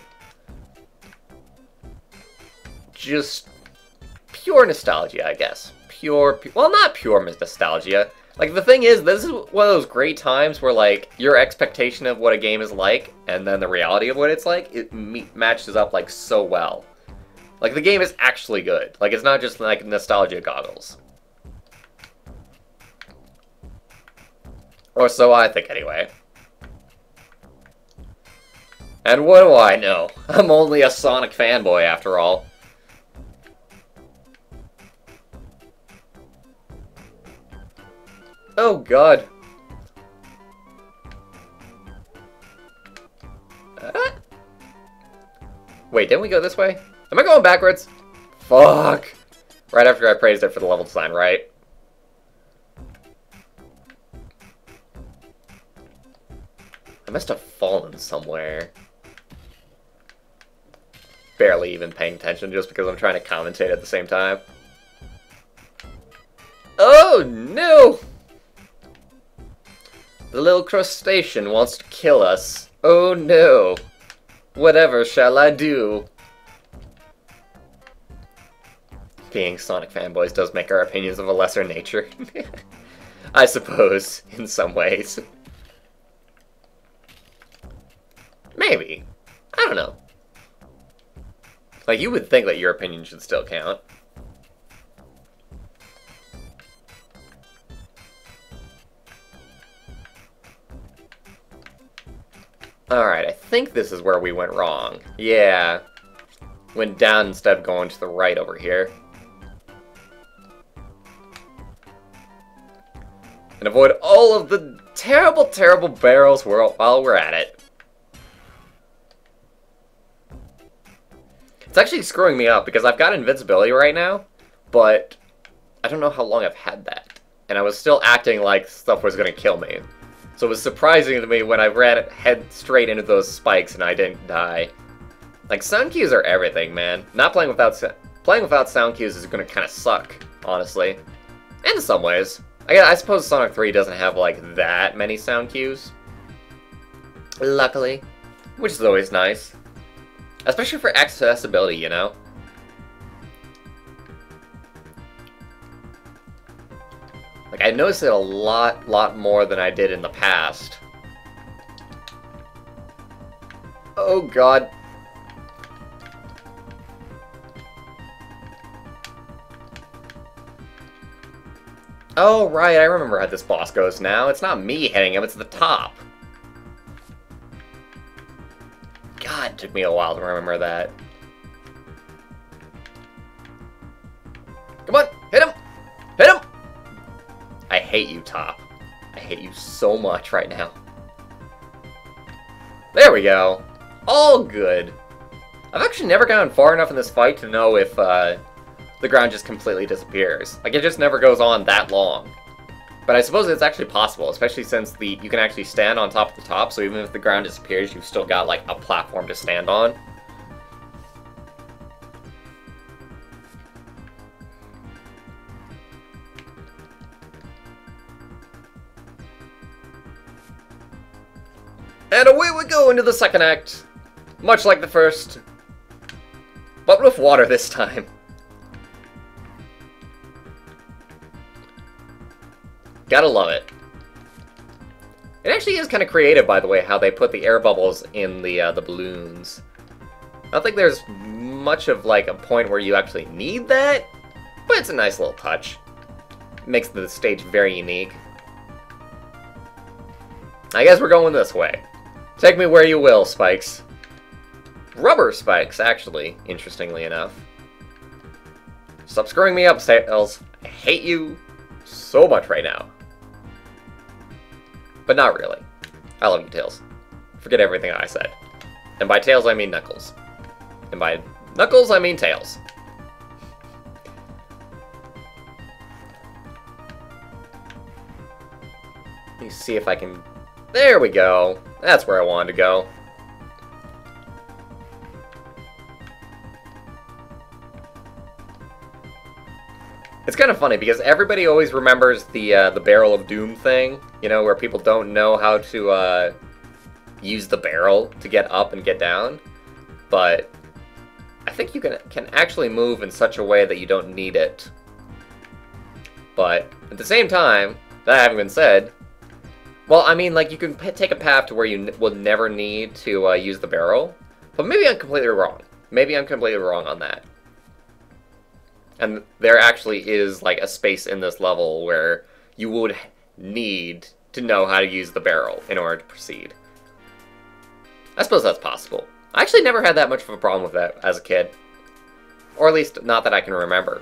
Just pure nostalgia, I guess. Well, not pure nostalgia. Like, the thing is, this is one of those great times where, like, your expectation of what a game is like, and then the reality of what it's like, it matches up, like, so well. Like, the game is actually good. Like, it's not just, like, nostalgia goggles. Or so I think, anyway. And what do I know? I'm only a Sonic fanboy, after all. Oh, God. Wait, didn't we go this way? Am I going backwards? Fuck. Right after I praised it for the level design, right? I must have fallen somewhere. Barely even paying attention just because I'm trying to commentate at the same time. Oh, no! The little crustacean wants to kill us. Oh no. Whatever shall I do? Being Sonic fanboys does make our opinions of a lesser nature. I suppose, in some ways. Maybe. I don't know. Like, you would think that your opinion should still count. Alright, I think this is where we went wrong. Yeah. Went down instead of going to the right over here. And avoid all of the terrible barrels while we're at it. It's actually screwing me up because I've got invincibility right now, but I don't know how long I've had that. And I was still acting like stuff was going to kill me. So it was surprising to me when I ran head straight into those spikes and I didn't die. Like, sound cues are everything, man. Not playing without sound cues is going to kind of suck, honestly. In some ways. I suppose Sonic 3 doesn't have, like, that many sound cues. Luckily. Which is always nice. Especially for accessibility, you know? Like, I noticed it a lot more than I did in the past. Oh, God. Oh, right, I remember how this boss goes now. It's not me hitting him, it's the top. God, it took me a while to remember that. top. I hate you so much right now. There we go. All good. I've actually never gotten far enough in this fight to know if the ground just completely disappears. Like, it just never goes on that long. But I suppose it's actually possible, especially since you can actually stand on top of the top, so even if the ground disappears, you've still got, like, a platform to stand on. And away we go into the second act, much like the first, but with water this time. Gotta love it. It actually is kind of creative, by the way, how they put the air bubbles in the balloons. I don't think there's much of, like, a point where you actually need that, but it's a nice little touch. It makes the stage very unique. I guess we're going this way. Take me where you will, spikes. Rubber spikes, actually, interestingly enough. Stop screwing me up, Tails. I hate you so much right now. But not really. I love you, Tails. Forget everything I said. And by Tails, I mean Knuckles. And by Knuckles, I mean Tails. Let me see if I can... There we go. That's where I wanted to go. It's kind of funny because everybody always remembers the Barrel of Doom thing, you know, where people don't know how to use the barrel to get up and get down. But I think you can actually move in such a way that you don't need it. But at the same time, that having been said, well, I mean, like, you can take a path to where you will never need to use the barrel. But maybe I'm completely wrong. Maybe I'm completely wrong on that. And there actually is, like, a space in this level where you would need to know how to use the barrel in order to proceed. I suppose that's possible. I actually never had that much of a problem with that as a kid. Or at least, not that I can remember.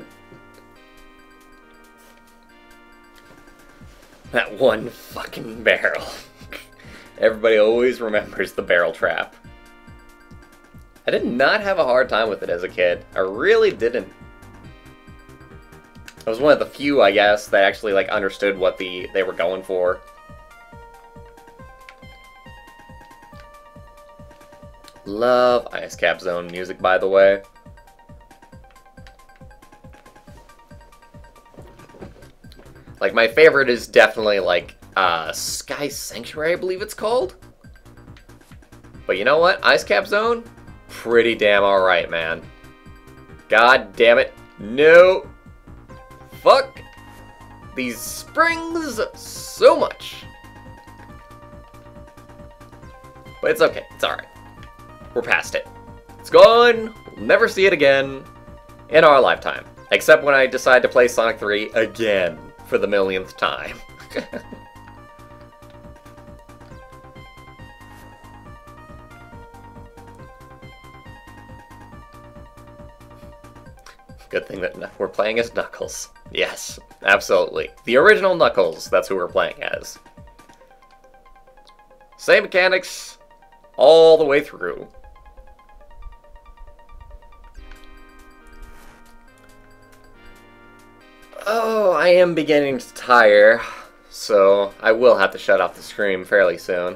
That one fucking barrel. Everybody always remembers the barrel trap. I did not have a hard time with it as a kid. I really didn't. I was one of the few, I guess, that actually, like, understood what they were going for. Love Ice Cap Zone music, by the way. Like, my favorite is definitely, like, Sky Sanctuary, I believe it's called. But you know what? Ice Cap Zone? Pretty damn alright, man. God damn it. No. Fuck these springs so much. But it's okay. It's alright. We're past it. It's gone. We'll never see it again in our lifetime. Except when I decide to play Sonic 3 again for the millionth time. Good thing that we're playing as Knuckles. Yes, absolutely. The original Knuckles, that's who we're playing as. Same mechanics all the way through. Oh, I am beginning to tire, so I will have to shut off the stream fairly soon.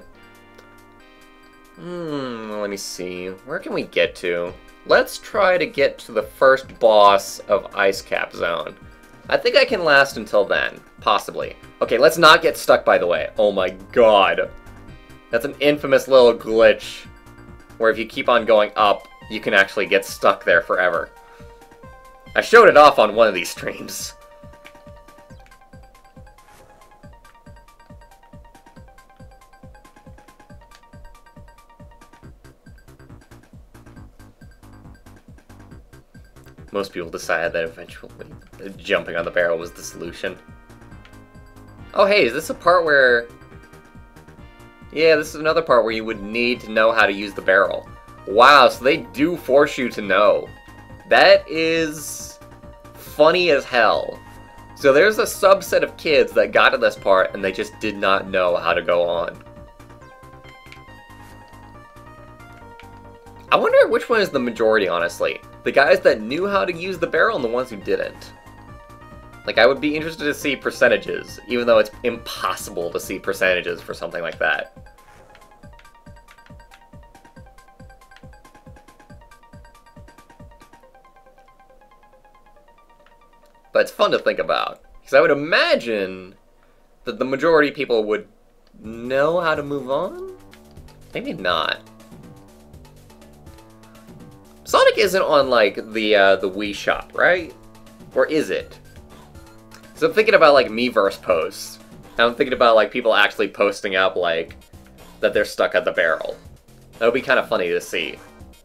Let me see. Where can we get to? Let's try to get to the first boss of Ice Cap Zone. I think I can last until then. Possibly. Okay, let's not get stuck, by the way. Oh my god. That's an infamous little glitch where if you keep on going up, you can actually get stuck there forever. I showed it off on one of these streams. Most people decided that eventually jumping on the barrel was the solution. Oh hey, is this a part where... Yeah, this is another part where you would need to know how to use the barrel. Wow, so they do force you to know. That is funny as hell. So there's a subset of kids that got to this part and they just did not know how to go on. I wonder which one is the majority, honestly. The guys that knew how to use the barrel and the ones who didn't. Like, I would be interested to see percentages, even though it's impossible to see percentages for something like that. But it's fun to think about. Because I would imagine that the majority of people would know how to move on? Maybe not. Sonic isn't on, like, the Wii Shop, right? Or is it? So I'm thinking about, like, Miiverse posts. And I'm thinking about, like, people actually posting up, like, that they're stuck at the barrel. That would be kind of funny to see.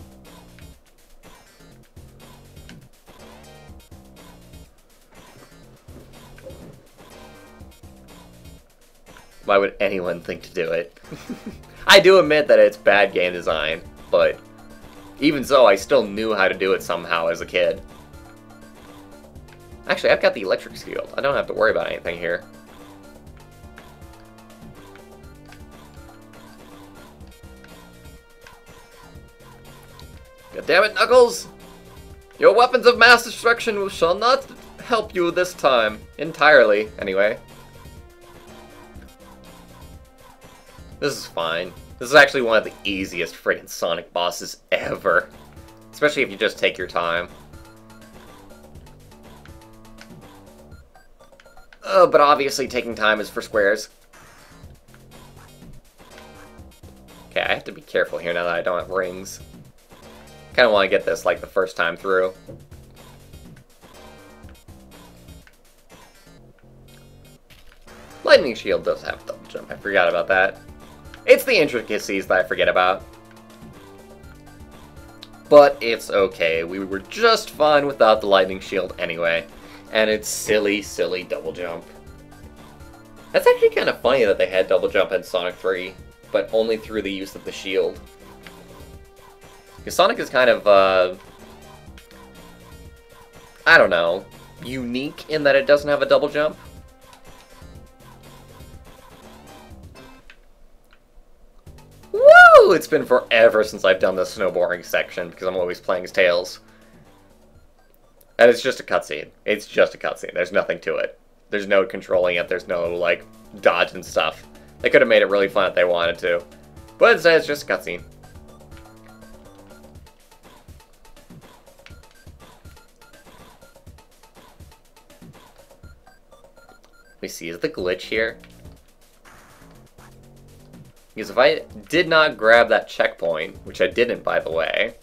Why would anyone think to do it? I do admit that it's bad game design, but even so, I still knew how to do it somehow as a kid. Actually, I've got the electric shield. I don't have to worry about anything here. God damn it, Knuckles! Your weapons of mass destruction shall not help you this time. Entirely, anyway. This is fine. This is actually one of the easiest friggin' Sonic bosses ever. Especially if you just take your time. But obviously taking time is for squares. Okay, I have to be careful here now that I don't have rings. Kinda wanna get this like the first time through. Lightning Shield does have double jump, I forgot about that. It's the intricacies that I forget about. But it's okay, we were just fine without the Lightning Shield anyway. And it's silly, silly double jump. That's actually kind of funny that they had double jump in Sonic 3, but only through the use of the shield. Because Sonic is kind of, I don't know, unique in that it doesn't have a double jump. Woo! It's been forever since I've done the snowboarding section, because I'm always playing as Tails. And it's just a cutscene. It's just a cutscene. There's nothing to it. There's no controlling it. There's no, like, dodge and stuff. They could have made it really fun if they wanted to. But instead, it's just a cutscene. We see, is the glitch here? Because if I did not grab that checkpoint, which I didn't, by the way,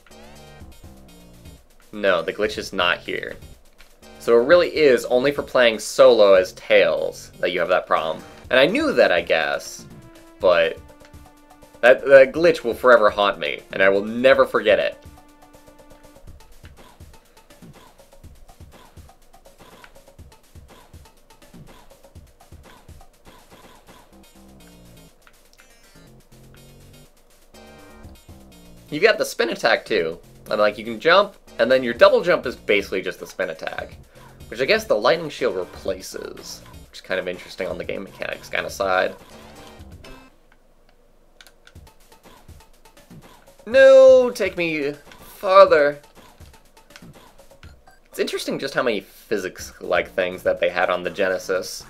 no, the glitch is not here. So it really is only for playing solo as Tails that you have that problem. And I knew that, I guess, but that glitch will forever haunt me, and I will never forget it. You got the spin attack too, and like you can jump, and then your double jump is basically just the spin attack, which I guess the lightning shield replaces, which is kind of interesting on the game mechanics kind of side. No, take me farther. It's interesting just how many physics-like things that they had on the Genesis.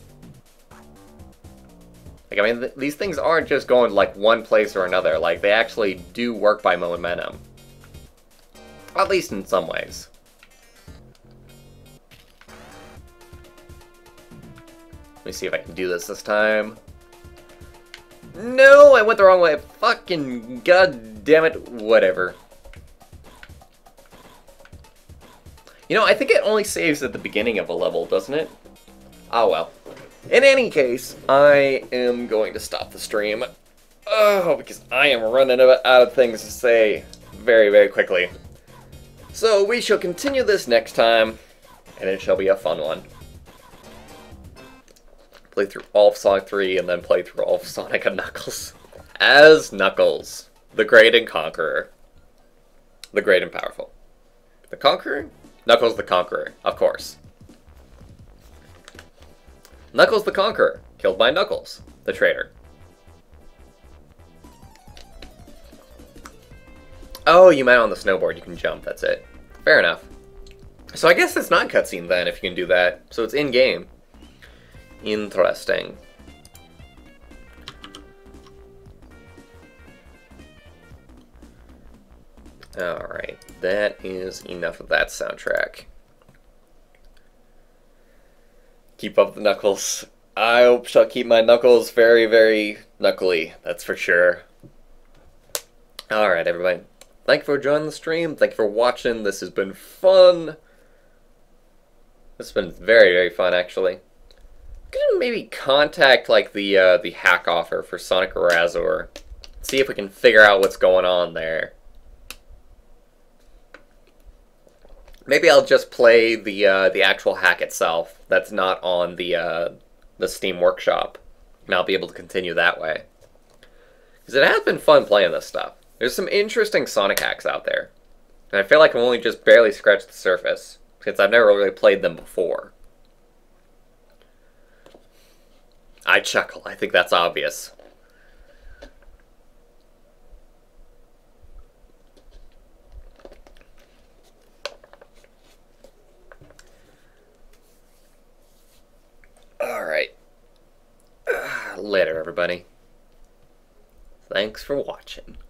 Like, I mean, these things aren't just going, like, one place or another. Like, they actually do work by momentum. At least in some ways. Let me see if I can do this time. No, I went the wrong way. Fucking god damn it. Whatever. You know, I think it only saves at the beginning of a level, doesn't it? Oh well. In any case, I am going to stop the stream. Oh, because I am running out of things to say very, very quickly. So we shall continue this next time, and it shall be a fun one. Play through all of Sonic 3, and then play through all of Sonic and Knuckles. As Knuckles, the great and conqueror. The great and powerful. The conqueror? Knuckles the Conqueror, of course. Knuckles the Conqueror, killed by Knuckles, the traitor. Oh, you meant on the snowboard, you can jump, that's it. Fair enough. So I guess it's not cutscene then, if you can do that. So it's in-game. Interesting. Alright, that is enough of that soundtrack. Keep up the Knuckles. I hope shall keep my Knuckles very, very knuckly, that's for sure. Alright, everybody. Thank you for joining the stream. Thank you for watching. This has been fun. This has been very, very fun, actually. Could maybe contact, like, the hack offer for Sonic Razor. See if we can figure out what's going on there. Maybe I'll just play the actual hack itself. That's not on the Steam Workshop, and I'll be able to continue that way. Because it has been fun playing this stuff. There's some interesting Sonic hacks out there, and I feel like I've only just barely scratched the surface, since I've never really played them before. I chuckle. I think that's obvious. Alright. Later, everybody. Thanks for watching.